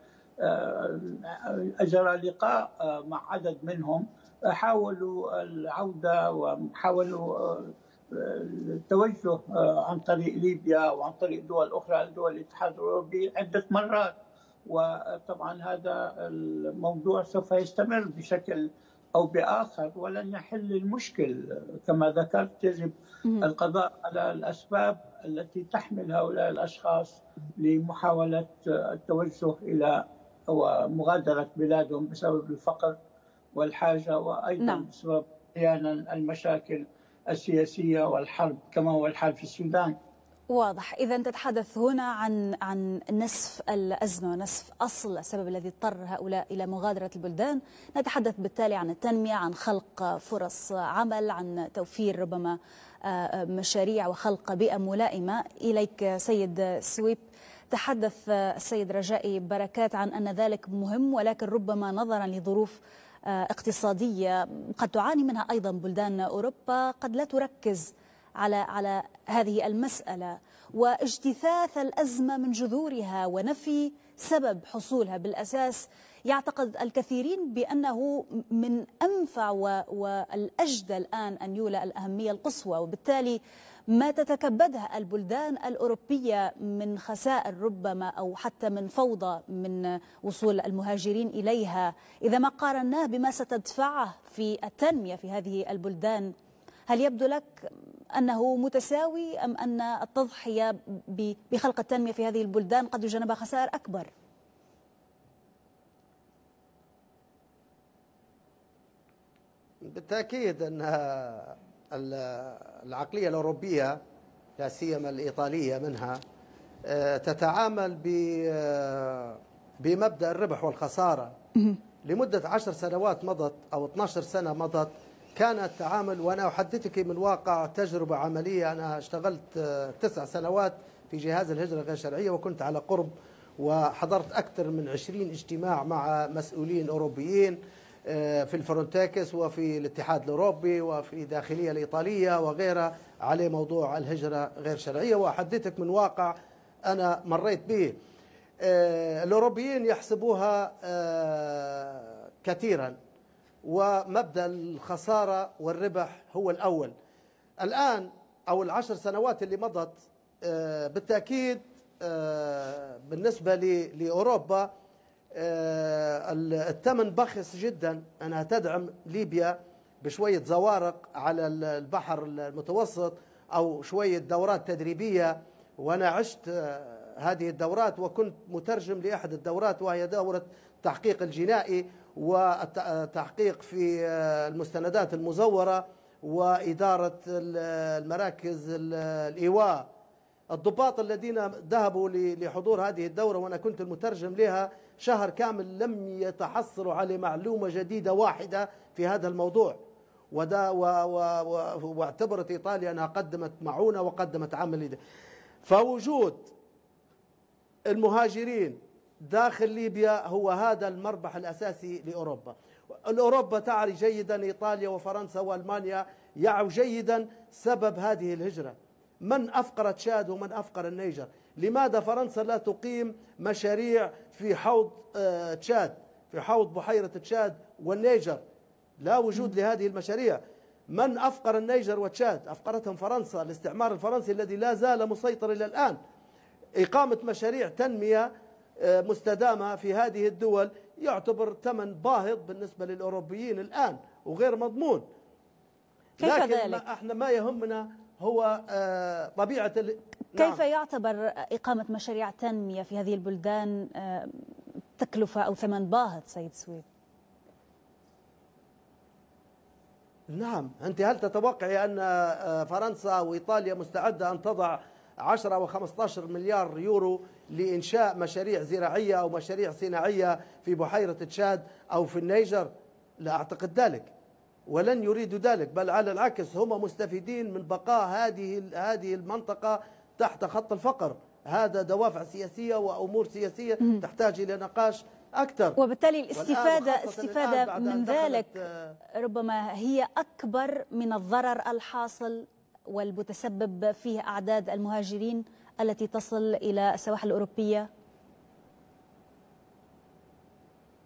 أجرى لقاء مع عدد منهم حاولوا العودة وحاولوا التوجه عن طريق ليبيا وعن طريق دول أخرى دول الاتحاد الأوروبي عدة مرات، وطبعا هذا الموضوع سوف يستمر بشكل أو بآخر ولن يحل المشكل. كما ذكرت يجب القضاء على الأسباب التي تحمل هؤلاء الأشخاص لمحاولة التوجه إلى ومغادرة بلادهم بسبب الفقر والحاجة، وأيضا نعم. بسبب أحيانا المشاكل السياسية والحرب كما هو الحال في السودان. واضح. إذا تتحدث هنا عن عن نسف الأزمة ونسف أصل السبب الذي اضطر هؤلاء إلى مغادرة البلدان. نتحدث بالتالي عن التنمية، عن خلق فرص عمل، عن توفير ربما مشاريع وخلق بيئة ملائمة. إليك سيد سويب. تحدث السيد رجائي بركات عن أن ذلك مهم، ولكن ربما نظرا لظروف اقتصادية قد تعاني منها أيضا بلدان أوروبا قد لا تركز على على هذه المسألة، واجتثاث الأزمة من جذورها ونفي سبب حصولها بالأساس يعتقد الكثيرين بأنه من أنفع والأجدى الآن أن يولى الأهمية القصوى. وبالتالي ما تتكبدها البلدان الأوروبية من خسائر ربما أو حتى من فوضى من وصول المهاجرين إليها، إذا ما قارناه بما ستدفعه في التنمية في هذه البلدان، هل يبدو لك أنه متساوي أم أن التضحية بخلق التنمية في هذه البلدان قد يجنبها خسائر أكبر؟ بالتأكيد أن العقلية الأوروبية لا سيما الإيطالية منها تتعامل بمبدأ الربح والخسارة. لمدة عشر سنوات مضت أو اثنتي عشرة سنة مضت كان التعامل، وأنا أحدثك من واقع تجربة عملية. أنا اشتغلت تسع سنوات في جهاز الهجرة غير شرعية، وكنت على قرب وحضرت أكثر من عشرين اجتماع مع مسؤولين أوروبيين في الفرونتكس وفي الاتحاد الأوروبي وفي داخلية الإيطالية وغيرها على موضوع الهجرة غير شرعية، وأحدثك من واقع أنا مريت به. الأوروبيين يحسبوها كثيرا، ومبدأ الخسارة والربح هو الأول. الآن أو العشر سنوات اللي مضت بالتأكيد بالنسبة لأوروبا الثمن بخس جدا أنها تدعم ليبيا بشوية زوارق على البحر المتوسط أو شوية دورات تدريبية. وأنا عشت هذه الدورات وكنت مترجم لأحد الدورات، وهي دورة تحقيق الجنائي والتحقيق في المستندات المزورة وإدارة المراكز الإيواء. الضباط الذين ذهبوا لحضور هذه الدورة وأنا كنت المترجم لها شهر كامل لم يتحصلوا على معلومة جديدة واحدة في هذا الموضوع. ودا واعتبرت إيطاليا أنها قدمت معونة وقدمت عمل. فوجود المهاجرين داخل ليبيا هو هذا المربح الأساسي لأوروبا. الأوروبا تعرف جيدا، إيطاليا وفرنسا وألمانيا يعوا جيدا سبب هذه الهجرة. من أفقر تشاد ومن أفقر النيجر؟ لماذا فرنسا لا تقيم مشاريع في حوض تشاد، في حوض بحيرة تشاد والنيجر؟ لا وجود لهذه المشاريع. من أفقر النيجر وتشاد؟ أفقرتهم فرنسا، الاستعمار الفرنسي الذي لا زال مسيطر إلى الآن. إقامة مشاريع تنمية مستدامة في هذه الدول يعتبر ثمن باهظ بالنسبة للأوروبيين الآن وغير مضمون. كيف لكن ذلك؟ ما احنا ما يهمنا هو طبيعة ال... كيف نعم. يعتبر إقامة مشاريع تنمية في هذه البلدان تكلفة أو ثمن باهظ سيد سويب؟ نعم. أنت هل تتوقعي أن فرنسا وإيطاليا مستعدة أن تضع عشرة أو خمسة عشر مليار يورو لإنشاء مشاريع زراعية أو مشاريع صناعية في بحيرة تشاد أو في النيجر؟ لا أعتقد ذلك، ولن يريدوا ذلك، بل على العكس هم مستفيدين من بقاء هذه هذه المنطقة تحت خط الفقر. هذا دوافع سياسية وأمور سياسية تحتاج إلى نقاش أكثر. وبالتالي الاستفادة استفادة من ذلك ربما هي أكبر من الضرر الحاصل والمتسبب فيه أعداد المهاجرين التي تصل إلى السواحل الأوروبية.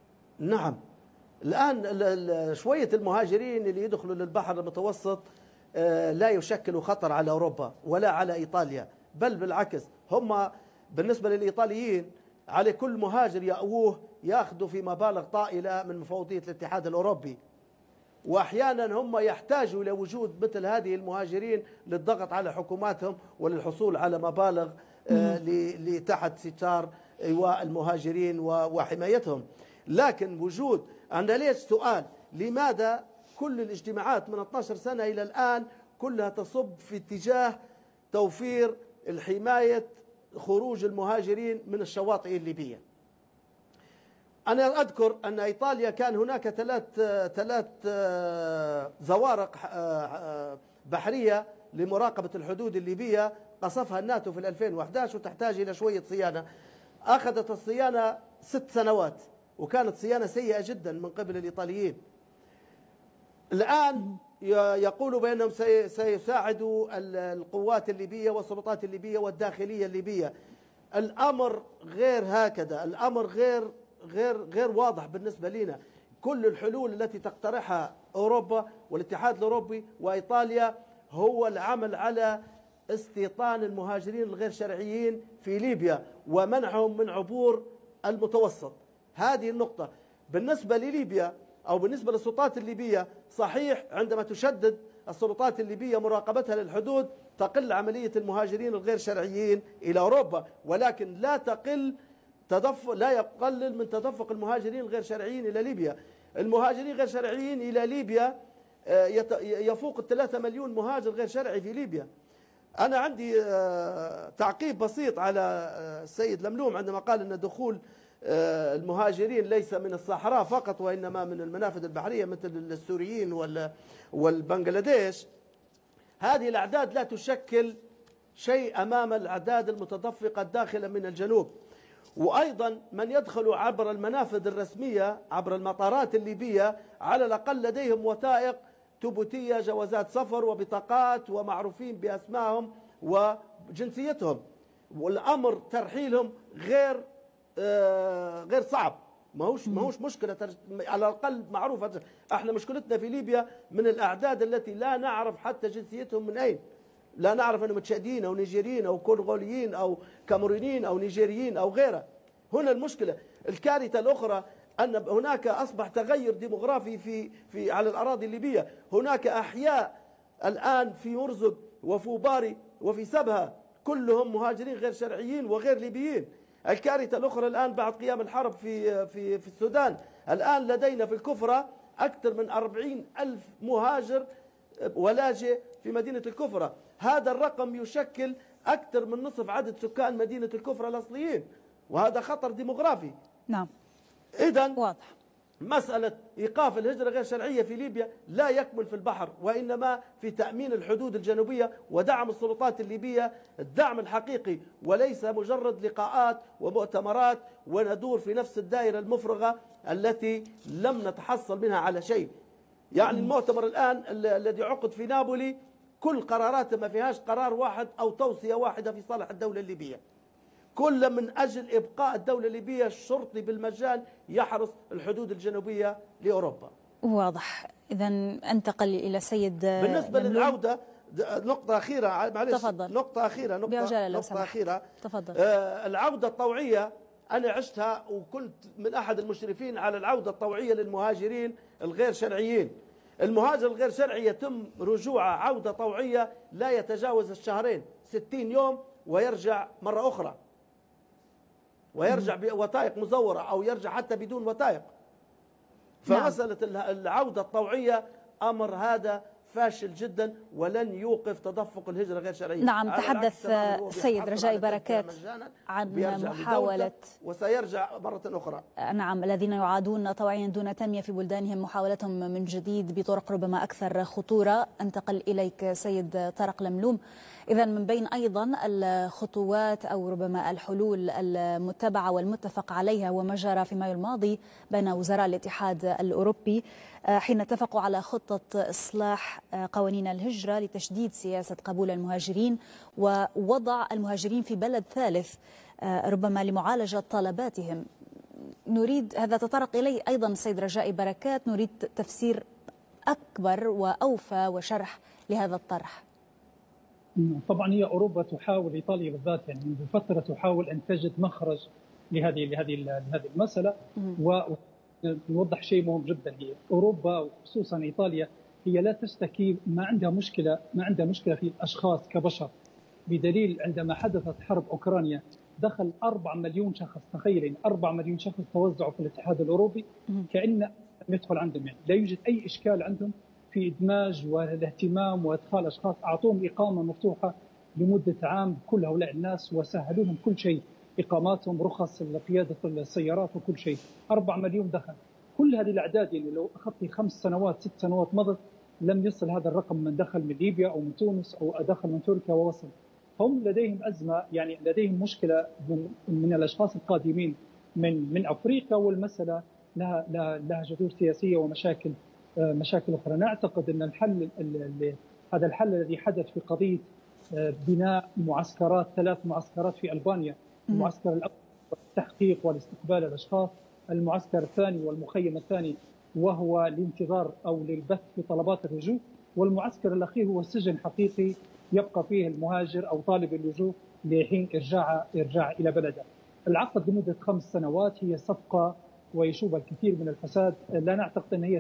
نعم. الآن شوية المهاجرين اللي يدخلوا للبحر المتوسط لا يشكل خطر على أوروبا ولا على إيطاليا، بل بالعكس هم بالنسبة للإيطاليين على كل مهاجر يأووه يأخذوا في مبالغ طائلة من مفوضية الاتحاد الأوروبي، وأحيانا هم يحتاجوا إلى وجود مثل هذه المهاجرين للضغط على حكوماتهم وللحصول على مبالغ لتحت ستار المهاجرين وحمايتهم. لكن وجود أنا ليش سؤال لماذا كل الاجتماعات من اثنتي عشرة سنة إلى الآن كلها تصب في اتجاه توفير الحماية خروج المهاجرين من الشواطئ الليبية؟ أنا أذكر أن إيطاليا كان هناك ثلاث ثلاث زوارق بحرية لمراقبة الحدود الليبية قصفها الناتو في ألفين وأحد عشر وتحتاج إلى شوية صيانة. أخذت الصيانة ست سنوات وكانت صيانة سيئة جدا من قبل الإيطاليين. الآن يقولوا بأنهم سيساعدوا القوات الليبية والسلطات الليبية والداخلية الليبية. الأمر غير هكذا، الأمر غير غير غير واضح بالنسبة لنا. كل الحلول التي تقترحها أوروبا والاتحاد الأوروبي وإيطاليا هو العمل على استيطان المهاجرين الغير شرعيين في ليبيا ومنعهم من عبور المتوسط. هذه النقطة بالنسبة لليبيا أو بالنسبة للسلطات الليبية. صحيح عندما تشدد السلطات الليبية مراقبتها للحدود تقل عملية المهاجرين الغير شرعيين إلى أوروبا، ولكن لا تقل تدفق لا يقلل من تدفق المهاجرين الغير شرعيين إلى ليبيا. المهاجرين غير شرعيين إلى ليبيا يفوق الثلاثة مليون مهاجر غير شرعي في ليبيا. أنا عندي تعقيب بسيط على السيد لملوم عندما قال أن دخول المهاجرين ليس من الصحراء فقط وإنما من المنافذ البحرية مثل السوريين والبنغلاديش. هذه الأعداد لا تشكل شيء أمام الأعداد المتدفقة الداخلة من الجنوب. وأيضا من يدخل عبر المنافذ الرسمية عبر المطارات الليبية على الأقل لديهم وثائق ثبوتية، جوازات سفر وبطاقات ومعروفين بأسمائهم وجنسيتهم، والأمر ترحيلهم غير آه غير صعب. ما هوش ما هوش مشكلة، على الأقل معروفة. احنا مشكلتنا في ليبيا من الأعداد التي لا نعرف حتى جنسيتهم من أين، لا نعرف أنهم تشاديين أو نيجيريين أو كونغوليين أو كاميرونيين أو نيجيريين أو غيرها. هنا المشكلة. الكارثة الأخرى أن هناك أصبح تغير ديموغرافي في في على الأراضي الليبية. هناك أحياء الآن في مرزق وفي باري وفي سبها كلهم مهاجرين غير شرعيين وغير ليبيين. الكارثة الأخرى الآن بعد قيام الحرب في في في السودان، الآن لدينا في الكفرة أكثر من أربعين ألف مهاجر ولاجئ في مدينة الكفرة. هذا الرقم يشكل أكثر من نصف عدد سكان مدينة الكفرة الأصليين، وهذا خطر ديموغرافي. نعم. إذن واضح. مسألة إيقاف الهجرة غير شرعية في ليبيا لا يكمن في البحر، وإنما في تأمين الحدود الجنوبية ودعم السلطات الليبية الدعم الحقيقي، وليس مجرد لقاءات ومؤتمرات وندور في نفس الدائرة المفرغة التي لم نتحصل منها على شيء. يعني المؤتمر الآن الذي عقد في نابولي كل قراراته ما فيهاش قرار واحد أو توصية واحدة في صالح الدولة الليبية، كل من أجل إبقاء الدولة الليبية الشرطي بالمجان يحرس الحدود الجنوبية لأوروبا. واضح. إذا انتقل إلى سيد بالنسبة للعودة نقطة أخيرة معلش. تفضل. نقطة أخيرة نقطة, نقطة أخيرة تفضل. آه العودة الطوعية أنا عشتها وكنت من أحد المشرفين على العودة الطوعية للمهاجرين الغير شرعيين. المهاجر الغير شرعي يتم رجوعه عودة طوعية لا يتجاوز الشهرين، ستين يوم، ويرجع مرة أخرى، ويرجع بوثائق مزورة أو يرجع حتى بدون وثائق. فمسألة العودة الطوعية أمر هذا فاشل جدا ولن يوقف تدفق الهجرة غير شرعية. نعم. تحدث سيد رجاء بركات عن محاولة وسيرجع مرة أخرى. نعم. الذين يعادون طوعيا دون تنمية في بلدانهم محاولتهم من جديد بطرق ربما أكثر خطورة. انتقل إليك سيد طارق لملوم. إذا من بين أيضا الخطوات أو ربما الحلول المتبعة والمتفق عليها وما جرى في مايو الماضي بين وزراء الاتحاد الأوروبي حين اتفقوا على خطة إصلاح قوانين الهجرة لتشديد سياسة قبول المهاجرين ووضع المهاجرين في بلد ثالث ربما لمعالجة طلباتهم. نريد هذا تطرق إليه أيضا السيد رجاء بركات، نريد تفسير أكبر وأوفى وشرح لهذا الطرح؟ طبعا هي أوروبا تحاول، إيطاليا بالذات يعني منذ فترة تحاول أن تجد مخرج لهذه لهذه لهذه المسألة. ويوضح شيء مهم جدا، هي أوروبا وخصوصا إيطاليا هي لا تشتكي، ما عندها مشكلة ما عندها مشكلة في الأشخاص كبشر، بدليل عندما حدثت حرب أوكرانيا دخل أربعة مليون شخص، تخيل أربعة مليون شخص توزعوا في الاتحاد الأوروبي كأن لم يدخل عندهم، يعني لا يوجد أي إشكال عندهم في إدماج والاهتمام وإدخال أشخاص، أعطوهم إقامة مفتوحة لمدة عام كل هؤلاء الناس وسهلوا لهم كل شيء، إقاماتهم، رخص لقيادة السيارات وكل شيء. أربعة مليون دخل، كل هذه الأعداد يعني لو أخذت خمس سنوات ست سنوات مضت لم يصل هذا الرقم من دخل من ليبيا أو من تونس أو دخل من تركيا ووصل. هم لديهم أزمة، يعني لديهم مشكلة من الأشخاص القادمين من من أفريقيا، والمسألة لها لها لها جذور سياسية ومشاكل مشاكل أخرى. نعتقد أن الحل هذا الحل الذي حدث في قضية بناء معسكرات، ثلاث معسكرات في ألبانيا، المعسكر الأول التحقيق والاستقبال الأشخاص، المعسكر الثاني والمخيم الثاني وهو الانتظار أو للبث في طلبات اللجوء، والمعسكر الأخير هو سجن حقيقي يبقى فيه المهاجر أو طالب اللجوء لحين إرجاعه إرجاع إلى بلده. العقد لمدة خمس سنوات هي صفقة ويشوب الكثير من الفساد، لا نعتقد أن هي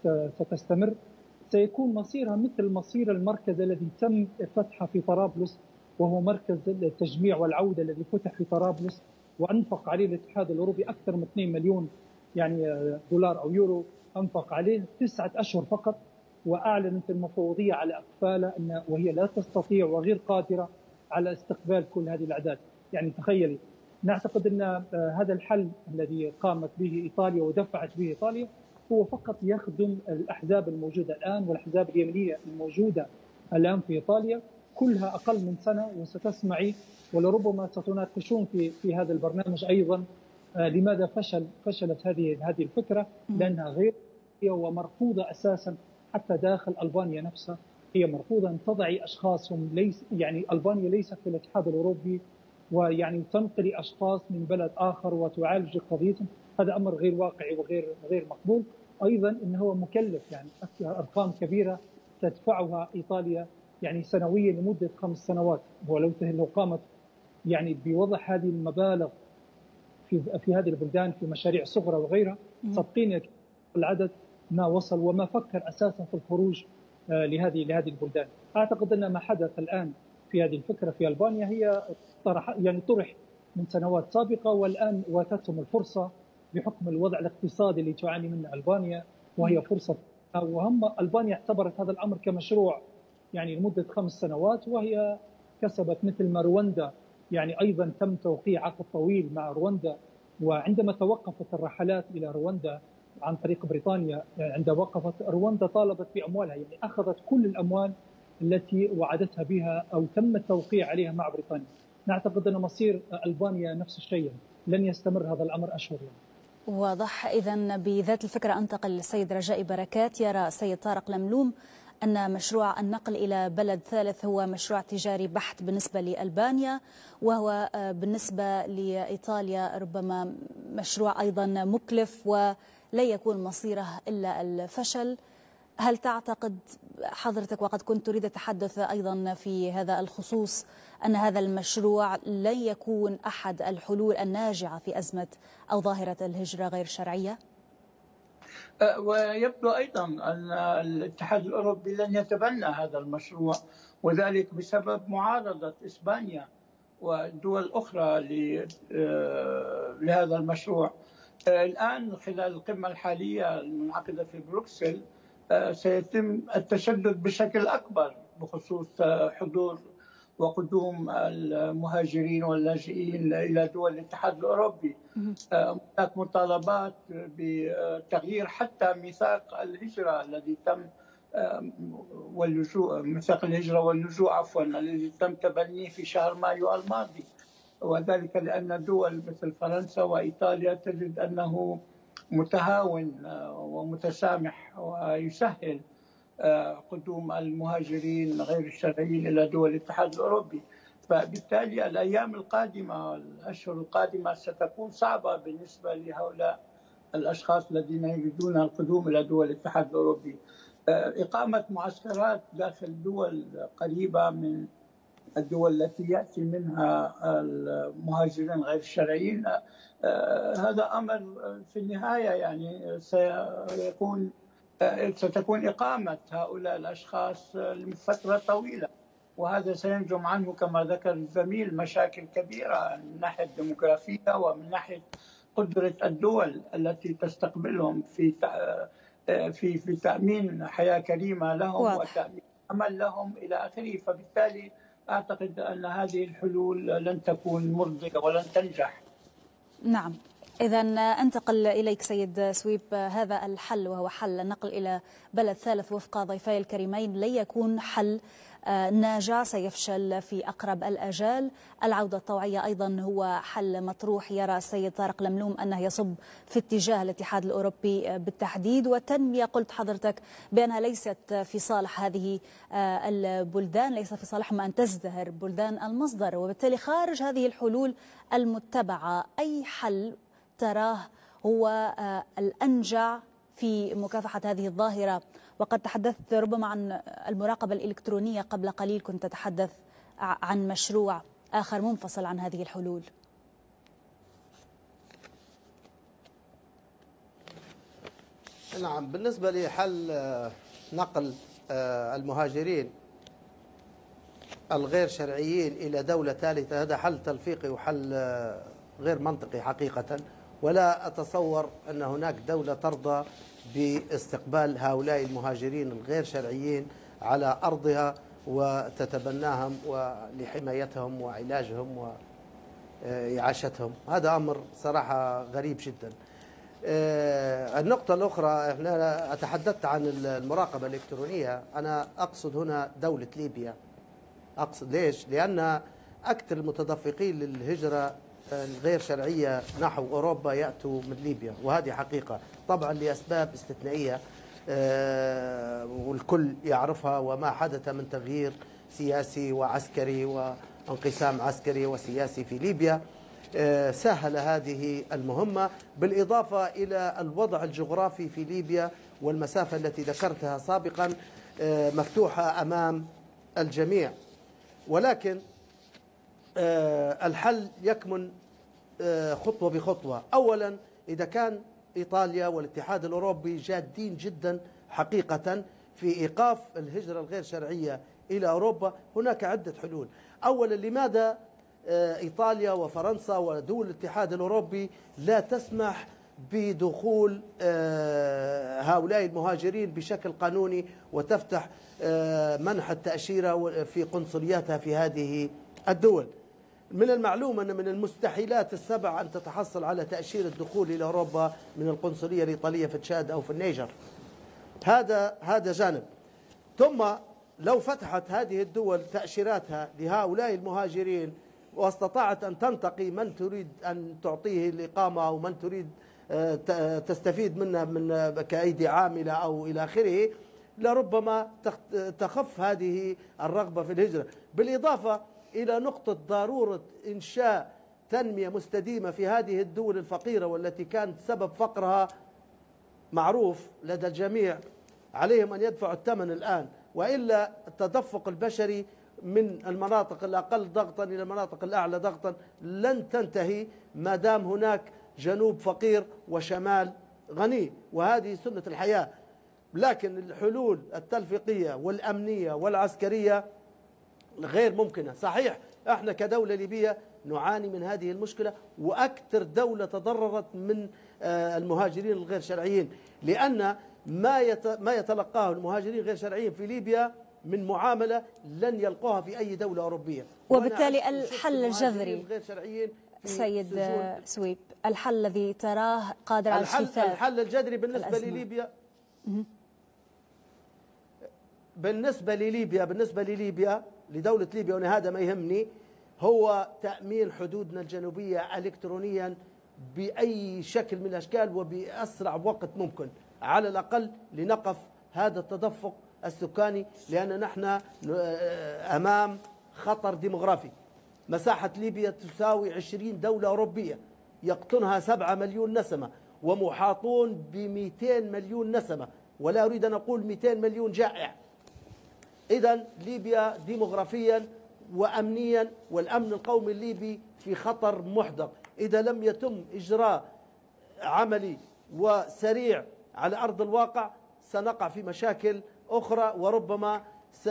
ستستمر، سيكون مصيرها مثل مصير المركز الذي تم فتحه في طرابلس، وهو مركز التجميع والعودة الذي فتح في طرابلس وأنفق عليه الاتحاد الأوروبي أكثر من اثنين مليون يعني دولار أو يورو، أنفق عليه تسعة أشهر فقط، وأعلنت المفوضية على أقفالها أن وهي لا تستطيع وغير قادرة على استقبال كل هذه الأعداد. يعني تخيلي، نعتقد أن هذا الحل الذي قامت به إيطاليا ودفعت به إيطاليا هو فقط يخدم الأحزاب الموجودة الآن، والأحزاب اليمينية الموجودة الآن في إيطاليا كلها أقل من سنة، وستسمعي ولربما ستناقشون في في هذا البرنامج أيضا لماذا فشل فشلت هذه هذه الفكرة، لأنها غير ومرفوضة أساسا حتى داخل ألبانيا نفسها، هي مرفوضة أن تضعي أشخاص هم ليس يعني ألبانيا ليست في الاتحاد الأوروبي، ويعني تنقلي أشخاص من بلد آخر وتعالج قضيتهم، هذا أمر غير واقعي وغير غير مقبول. أيضا أنه هو مكلف، يعني أرقام كبيرة تدفعها إيطاليا يعني سنويا لمدة خمس سنوات، ولو لو قامت يعني بوضع هذه المبالغ في في هذه البلدان في مشاريع صغرى وغيرها، صدقيني العدد ما وصل وما فكر أساسا في الخروج لهذه لهذه البلدان. أعتقد أن ما حدث الآن في هذه الفكرة في ألبانيا هي طرح يعني طرح من سنوات سابقة، والآن واتتهم الفرصة بحكم الوضع الاقتصادي اللي تعاني منه ألبانيا، وهي فرصة، وهم ألبانيا اعتبرت هذا الأمر كمشروع يعني لمدة خمس سنوات، وهي كسبت مثل ما رواندا يعني أيضا تم توقيع عقد طويل مع رواندا، وعندما توقفت الرحلات إلى رواندا عن طريق بريطانيا، عندما وقفت رواندا طالبت بأموالها، يعني أخذت كل الأموال التي وعدتها بها أو تم التوقيع عليها مع بريطانيا. نعتقد أن مصير ألبانيا نفس الشيء، لن يستمر هذا الأمر أشهر يعني. واضح. إذن بذات الفكرة أنتقل للسيد رجاء بركات. يرى السيد طارق لملوم أن مشروع النقل إلى بلد ثالث هو مشروع تجاري بحت بالنسبة لألبانيا، وهو بالنسبة لإيطاليا ربما مشروع أيضا مكلف ولا يكون مصيره إلا الفشل. هل تعتقد حضرتك، وقد كنت تريد التحدث أيضا في هذا الخصوص، أن هذا المشروع لن يكون أحد الحلول الناجعة في أزمة أو ظاهرة الهجرة غير الشرعية؟ ويبدو أيضا أن الاتحاد الأوروبي لن يتبنى هذا المشروع، وذلك بسبب معارضة إسبانيا ودول أخرى لهذا المشروع. الآن خلال القمة الحالية المنعقدة في بروكسل سيتم التشدد بشكل أكبر بخصوص حضور وقدوم المهاجرين واللاجئين إلى دول الاتحاد الأوروبي. هناك مطالبات بتغيير حتى ميثاق الهجرة الذي تم واللجوء ميثاق الهجرة واللجوء عفوا الذي تم تبنيه في شهر مايو الماضي، وذلك لأن دول مثل فرنسا وإيطاليا تجد أنه متهاون ومتسامح ويسهل قدوم المهاجرين غير الشرعيين إلى دول الاتحاد الأوروبي. فبالتالي الأيام القادمة والأشهر القادمة ستكون صعبة بالنسبة لهؤلاء الأشخاص الذين يريدون القدوم إلى دول الاتحاد الأوروبي. إقامة معسكرات داخل دول قريبة من الدول التي يأتي منها المهاجرين غير الشرعيين، هذا أمر في النهاية يعني سيكون ستكون إقامة هؤلاء الأشخاص لفترة طويلة، وهذا سينجم عنه كما ذكر الزميل مشاكل كبيرة من ناحية الديموغرافية ومن ناحية قدرة الدول التي تستقبلهم في في في تأمين حياة كريمة لهم واضح. وتأمين عمل لهم إلى آخره. فبالتالي أعتقد أن هذه الحلول لن تكون مرضية ولن تنجح. نعم، إذا أنتقل إليك سيد سويب. هذا الحل وهو حل النقل إلى بلد ثالث وفق ضيفي الكريمين لن يكون حل ناجع، سيفشل في أقرب الأجال. العودة الطوعية أيضا هو حل مطروح، يرى السيد طارق لملوم أنه يصب في اتجاه الاتحاد الأوروبي بالتحديد، والتنمية قلت حضرتك بأنها ليست في صالح هذه البلدان، ليس في صالحهم أن تزدهر بلدان المصدر، وبالتالي خارج هذه الحلول المتبعة أي حل تراه هو الأنجع في مكافحة هذه الظاهرة؟ وقد تحدثت ربما عن المراقبة الإلكترونية قبل قليل، كنت تتحدث عن مشروع آخر منفصل عن هذه الحلول. نعم، بالنسبة لحل نقل المهاجرين الغير شرعيين إلى دولة ثالثة، هذا حل تلفيقي وحل غير منطقي حقيقة، ولا أتصور أن هناك دولة ترضى باستقبال هؤلاء المهاجرين الغير شرعيين على أرضها وتتبناهم لحمايتهم وعلاجهم وإعاشتهم. هذا أمر صراحة غريب جدا. النقطة الأخرى، احنا تحدثت عن المراقبة الإلكترونية، أنا أقصد هنا دولة ليبيا. أقصد ليش؟ لأن أكثر المتدفقين للهجرة الغير شرعية نحو أوروبا يأتوا من ليبيا، وهذه حقيقة طبعا لأسباب استثنائية والكل يعرفها، وما حدث من تغيير سياسي وعسكري وانقسام عسكري وسياسي في ليبيا سهل هذه المهمة، بالإضافة إلى الوضع الجغرافي في ليبيا والمسافة التي ذكرتها سابقا مفتوحة أمام الجميع. ولكن الحل يكمن خطوة بخطوة. أولا، إذا كان إيطاليا والاتحاد الأوروبي جادين جدا حقيقة في إيقاف الهجرة الغير شرعية إلى أوروبا، هناك عدة حلول. أولا، لماذا إيطاليا وفرنسا ودول الاتحاد الأوروبي لا تسمح بدخول هؤلاء المهاجرين بشكل قانوني وتفتح منح التأشيرة في قنصلياتها في هذه الدول؟ من المعلوم أن من المستحيلات السبع أن تتحصل على تأشيرة الدخول إلى أوروبا من القنصلية الإيطالية في تشاد أو في النيجر. هذا هذا جانب. ثم لو فتحت هذه الدول تأشيراتها لهؤلاء المهاجرين واستطاعت أن تنتقي من تريد أن تعطيه الإقامة أو من تريد تستفيد منه من كأيدي عاملة أو إلى آخره، لربما تخف هذه الرغبة في الهجرة. بالإضافة إلى نقطة ضرورة إنشاء تنمية مستديمة في هذه الدول الفقيرة والتي كانت سبب فقرها معروف لدى الجميع، عليهم أن يدفعوا الثمن الآن، وإلا التدفق البشري من المناطق الأقل ضغطا إلى المناطق الأعلى ضغطا لن تنتهي ما دام هناك جنوب فقير وشمال غني، وهذه سنة الحياة. لكن الحلول التلفيقية والأمنية والعسكرية غير ممكنة. صحيح احنا كدولة ليبية نعاني من هذه المشكلة، وأكثر دولة تضررت من المهاجرين الغير شرعيين، لأن ما ما يتلقاه المهاجرين الغير شرعيين في ليبيا من معاملة لن يلقوها في أي دولة أوروبية. وبالتالي الحل الجذري سيد سويب، الحل الذي تراه قادر على الشفاء، الحل الجذري بالنسبة لليبيا بالنسبة لليبيا بالنسبة لليبيا لدولة ليبيا، وأنا هذا ما يهمني، هو تأمين حدودنا الجنوبية إلكترونيا بأي شكل من الأشكال وبأسرع وقت ممكن، على الأقل لنقف هذا التدفق السكاني، لأن نحن أمام خطر ديمغرافي. مساحة ليبيا تساوي عشرين دولة أوروبية يقطنها سبعة مليون نسمة، ومحاطون بمئتين مليون نسمة، ولا أريد أن أقول مئتين مليون جائع. إذا ليبيا ديموغرافيا وأمنيا والأمن القومي الليبي في خطر محدق إذا لم يتم إجراء عملي وسريع على أرض الواقع. سنقع في مشاكل أخرى وربما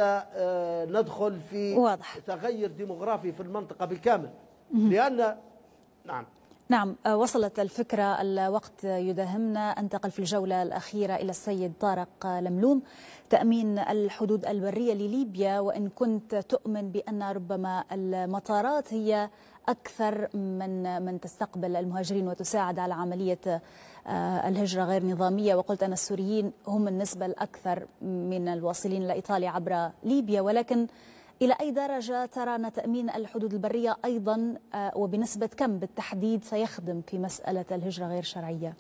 سندخل في واضح. تغير ديموغرافي في المنطقة بالكامل. لأن نعم نعم وصلت الفكرة. الوقت يداهمنا. أنتقل في الجولة الأخيرة إلى السيد طارق لملوم. تأمين الحدود البرية لليبيا، وإن كنت تؤمن بأن ربما المطارات هي أكثر من من تستقبل المهاجرين وتساعد على عملية الهجرة غير نظامية، وقلت أن السوريين هم النسبة الأكثر من الواصلين إلى إيطاليا عبر ليبيا، ولكن إلى أي درجة ترى أن تأمين الحدود البرية أيضا وبنسبة كم بالتحديد سيخدم في مسألة الهجرة غير شرعية؟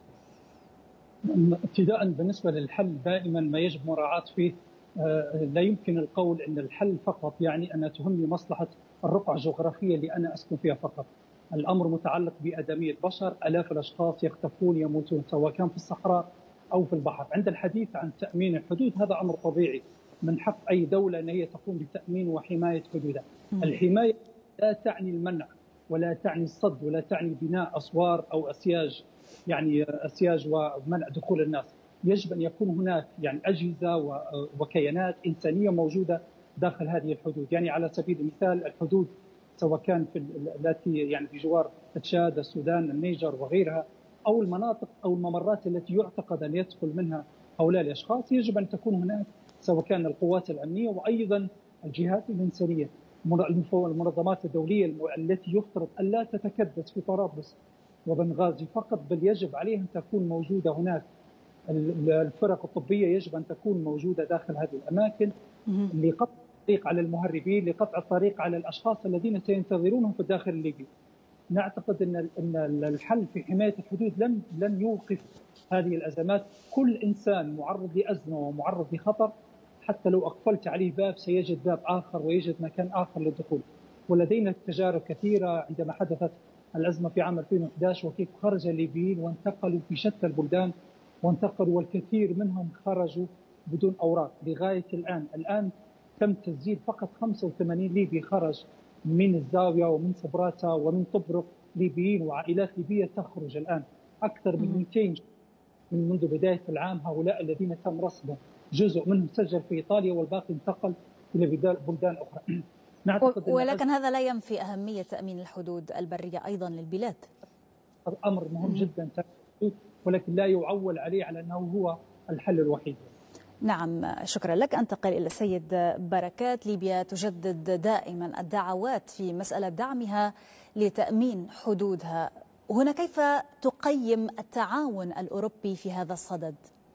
ابتداء بالنسبة للحل دائما ما يجب مراعاة فيه. لا يمكن القول أن الحل فقط يعني أن تهمني مصلحة الرقعة الجغرافية اللي أنا أسكن فيها فقط. الأمر متعلق بآدمية البشر. آلاف الأشخاص يختفون يموتون سواء كان في الصحراء أو في البحر. عند الحديث عن تأمين الحدود هذا أمر طبيعي، من حق أي دولة أن هي تقوم بتأمين وحماية حدودها. الحماية لا تعني المنع ولا تعني الصد ولا تعني بناء أسوار أو أسياج، يعني أسياج ومنع دخول الناس. يجب أن يكون هناك يعني أجهزة وكيانات إنسانية موجودة داخل هذه الحدود. يعني على سبيل المثال الحدود سواء كان في التي يعني بجوار تشاد، السودان، النيجر وغيرها، أو المناطق أو الممرات التي يعتقد أن يدخل منها هؤلاء الأشخاص، يجب أن تكون هناك سواء كان القوات الأمنية وأيضا الجهات الإنسانية، المنظمات الدولية التي يفترض أن لا تتكدس في طرابلس وبنغازي فقط، بل يجب عليها أن تكون موجودة هناك. الفرق الطبية يجب أن تكون موجودة داخل هذه الأماكن لقطع الطريق على المهربين، لقطع الطريق على الأشخاص الذين سينتظرونهم في الداخل الليبي. نعتقد أن أن الحل في حماية الحدود لن لن يوقف هذه الأزمات. كل إنسان معرض لأزمة ومعرض لخطر، حتى لو أقفلت عليه باب سيجد باب آخر ويجد مكان آخر للدخول. ولدينا تجارب كثيرة عندما حدثت الأزمة في عام ألفين وأحد عشر وكيف خرج الليبيين وانتقلوا في شتى البلدان وانتقلوا، والكثير منهم خرجوا بدون أوراق لغاية الآن. الآن تم تسجيل فقط خمسة وثمانين ليبي خرج من الزاوية ومن صبراتة ومن طبرق، ليبيين وعائلات ليبية تخرج الآن. أكثر من مئتين من منذ بداية العام هؤلاء الذين تم رصدهم، جزء منهم سجل في إيطاليا والباقي انتقل إلى بلدان أخرى. ولكن هذا لا ينفي أهمية تأمين الحدود البرية أيضا للبلاد. أمر مهم جدا، ولكن لا يعول عليه على أنه هو الحل الوحيد. نعم، شكرا لك. أنتقل إلى السيد بركات. ليبيا تجدد دائما الدعوات في مسألة دعمها لتأمين حدودها. هنا كيف تقيم التعاون الأوروبي في هذا الصدد؟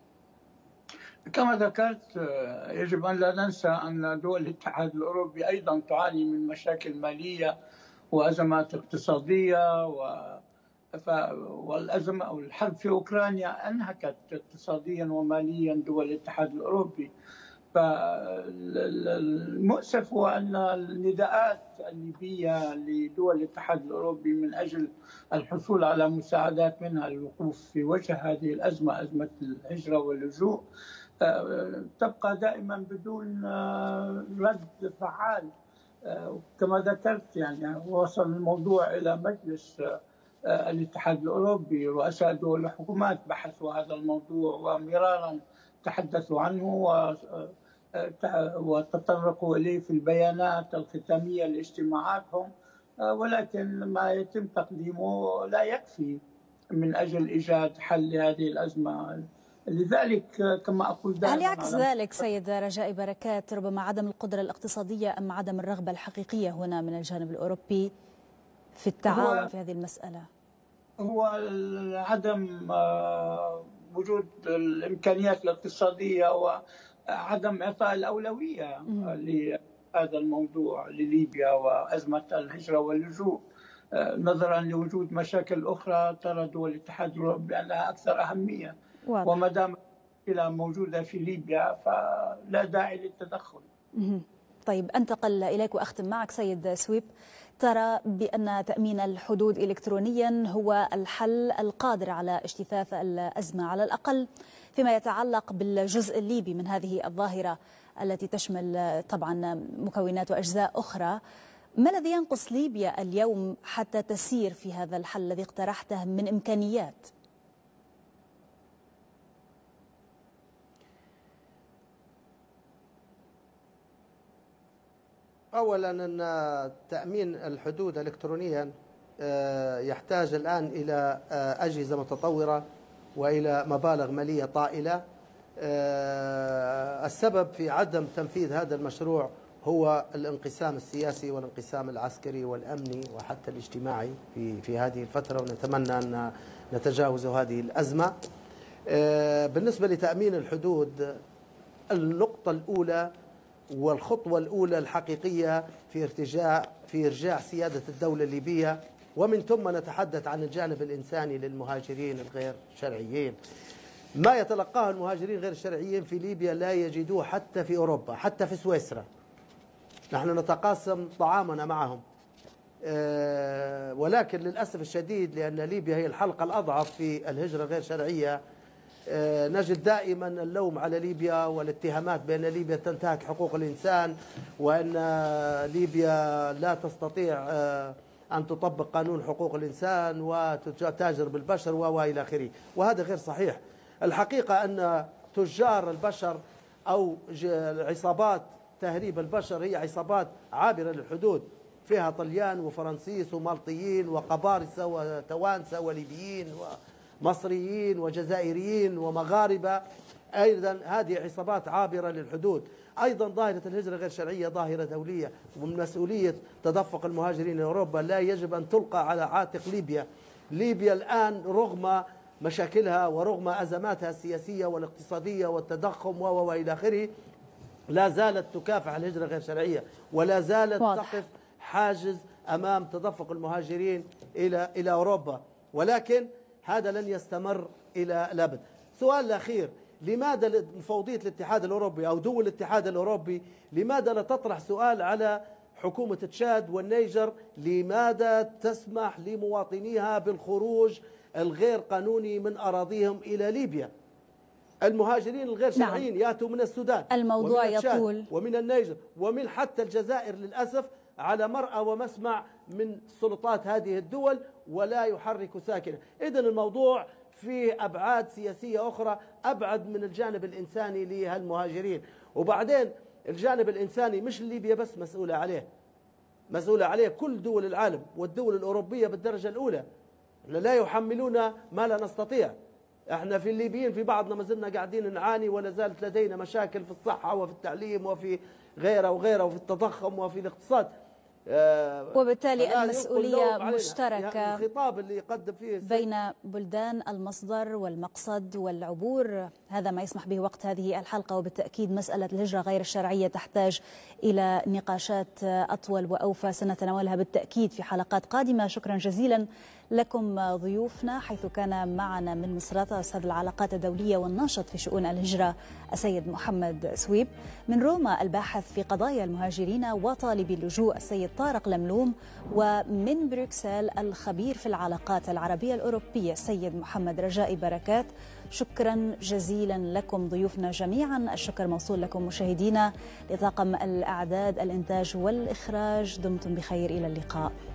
كما ذكرت يجب أن لا ننسى أن دول الاتحاد الأوروبي أيضا تعاني من مشاكل مالية وأزمات اقتصادية، و والأزمة أو الحرب في أوكرانيا أنهكت اقتصاديا وماليا دول الاتحاد الأوروبي. فالمؤسف هو أن النداءات الليبية لدول الاتحاد الأوروبي من أجل الحصول على مساعدات منها للوقوف في وجه هذه الأزمة، أزمة الهجرة واللجوء، تبقى دائما بدون رد فعال. كما ذكرت يعني وصل الموضوع إلى مجلس الاتحاد الأوروبي، رؤساء دول الحكومات بحثوا هذا الموضوع ومرارا تحدثوا عنه وتطرقوا إليه في البيانات الختامية لاجتماعاتهم، ولكن ما يتم تقديمه لا يكفي من أجل إيجاد حل لهذه الأزمة. لذلك كما أقول دائما، هل يعكس ذلك سيد رجاء بركات ربما عدم القدرة الاقتصادية أم عدم الرغبة الحقيقية هنا من الجانب الأوروبي في التعاون في هذه المسألة؟ هو عدم وجود الإمكانيات الاقتصادية وعدم إعطاء الأولوية لهذا الموضوع لليبيا وأزمة الهجرة واللجوء، نظرا لوجود مشاكل أخرى ترى دول الاتحاد الأوروبي بأنها أكثر أهمية. واضح. وما دام المشكلة موجودة في ليبيا فلا داعي للتدخل. طيب، أنتقل إليك وأختم معك سيد سويب. ترى بأن تأمين الحدود إلكترونيا هو الحل القادر على اجتثاث الأزمة على الأقل فيما يتعلق بالجزء الليبي من هذه الظاهرة التي تشمل طبعا مكونات وأجزاء أخرى، ما الذي ينقص ليبيا اليوم حتى تسير في هذا الحل الذي اقترحته من إمكانيات؟ أولا أن تأمين الحدود إلكترونيا يحتاج الآن إلى أجهزة متطورة وإلى مبالغ مالية طائلة. السبب في عدم تنفيذ هذا المشروع هو الانقسام السياسي والانقسام العسكري والأمني وحتى الاجتماعي في في هذه الفترة، ونتمنى أن نتجاوز هذه الأزمة. بالنسبة لتأمين الحدود، النقطة الأولى والخطوة الأولى الحقيقية في ارتجاع في إرجاع سيادة الدولة الليبية، ومن ثم نتحدث عن الجانب الإنساني للمهاجرين الغير شرعيين. ما يتلقاه المهاجرين غير الشرعيين في ليبيا لا يجدوه حتى في أوروبا، حتى في سويسرا. نحن نتقاسم طعامنا معهم، ولكن للأسف الشديد لأن ليبيا هي الحلقة الأضعف في الهجرة غير شرعية، نجد دائما اللوم على ليبيا والاتهامات بأن ليبيا تنتهك حقوق الإنسان وأن ليبيا لا تستطيع أن تطبق قانون حقوق الإنسان وتتاجر بالبشر وإلى آخره، وهذا غير صحيح. الحقيقة أن تجار البشر أو عصابات تهريب البشر هي عصابات عابرة للحدود، فيها طليان وفرنسيس ومالطيين وقبارصة وتوانسة وليبيين ومصريين وجزائريين ومغاربة. أيضا هذه عصابات عابرة للحدود. أيضا ظاهرة الهجرة غير شرعية ظاهرة دولية، ومن مسؤولية تدفق المهاجرين إلى أوروبا لا يجب أن تلقى على عاتق ليبيا. ليبيا الآن رغم مشاكلها ورغم أزماتها السياسية والاقتصادية والتضخم وإلى آخره لا زالت تكافح الهجرة غير شرعية، ولا زالت واضح. تقف حاجز أمام تدفق المهاجرين إلى إلى أوروبا، ولكن هذا لن يستمر إلى الأبد. سؤال الأخير، لماذا مفوضية الاتحاد الأوروبي أو دول الاتحاد الأوروبي لماذا لا تطرح سؤال على حكومة تشاد والنيجر؟ لماذا تسمح لمواطنيها بالخروج الغير قانوني من أراضيهم إلى ليبيا؟ المهاجرين الغير شرعيين نعم. يأتوا من السودان، الموضوع يطول، ومن النيجر ومن حتى الجزائر للأسف، على مرأى ومسمع من سلطات هذه الدول، ولا يحرك ساكنة. إذن الموضوع فيه أبعاد سياسية أخرى أبعد من الجانب الإنساني لهالمهاجرين. وبعدين الجانب الإنساني مش ليبيا بس مسؤولة عليه، مسؤولة عليه كل دول العالم والدول الأوروبية بالدرجة الأولى. لا يحملون ما لا نستطيع. احنا في الليبيين في بعضنا ما زلنا قاعدين نعاني، ولا زالت لدينا مشاكل في الصحة وفي التعليم وفي غيره وغيره وفي التضخم وفي الاقتصاد. وبالتالي المسؤولية مشتركة يعني الخطاب اللي يقدم فيه بين بلدان المصدر والمقصد والعبور. هذا ما يسمح به وقت هذه الحلقة، وبالتأكيد مسألة الهجرة غير الشرعية تحتاج إلى نقاشات أطول وأوفى سنتناولها بالتأكيد في حلقات قادمة. شكرا جزيلا لكم ضيوفنا، حيث كان معنا من مصراتة أستاذ العلاقات الدولية والناشط في شؤون الهجرة السيد محمد سويب، من روما الباحث في قضايا المهاجرين وطالبي اللجوء السيد طارق لملوم، ومن بروكسل الخبير في العلاقات العربية الأوروبية السيد محمد رجائي بركات. شكرا جزيلا لكم ضيوفنا جميعا. الشكر موصول لكم مشاهدينا، لطاقم الأعداد الإنتاج والإخراج. دمتم بخير، إلى اللقاء.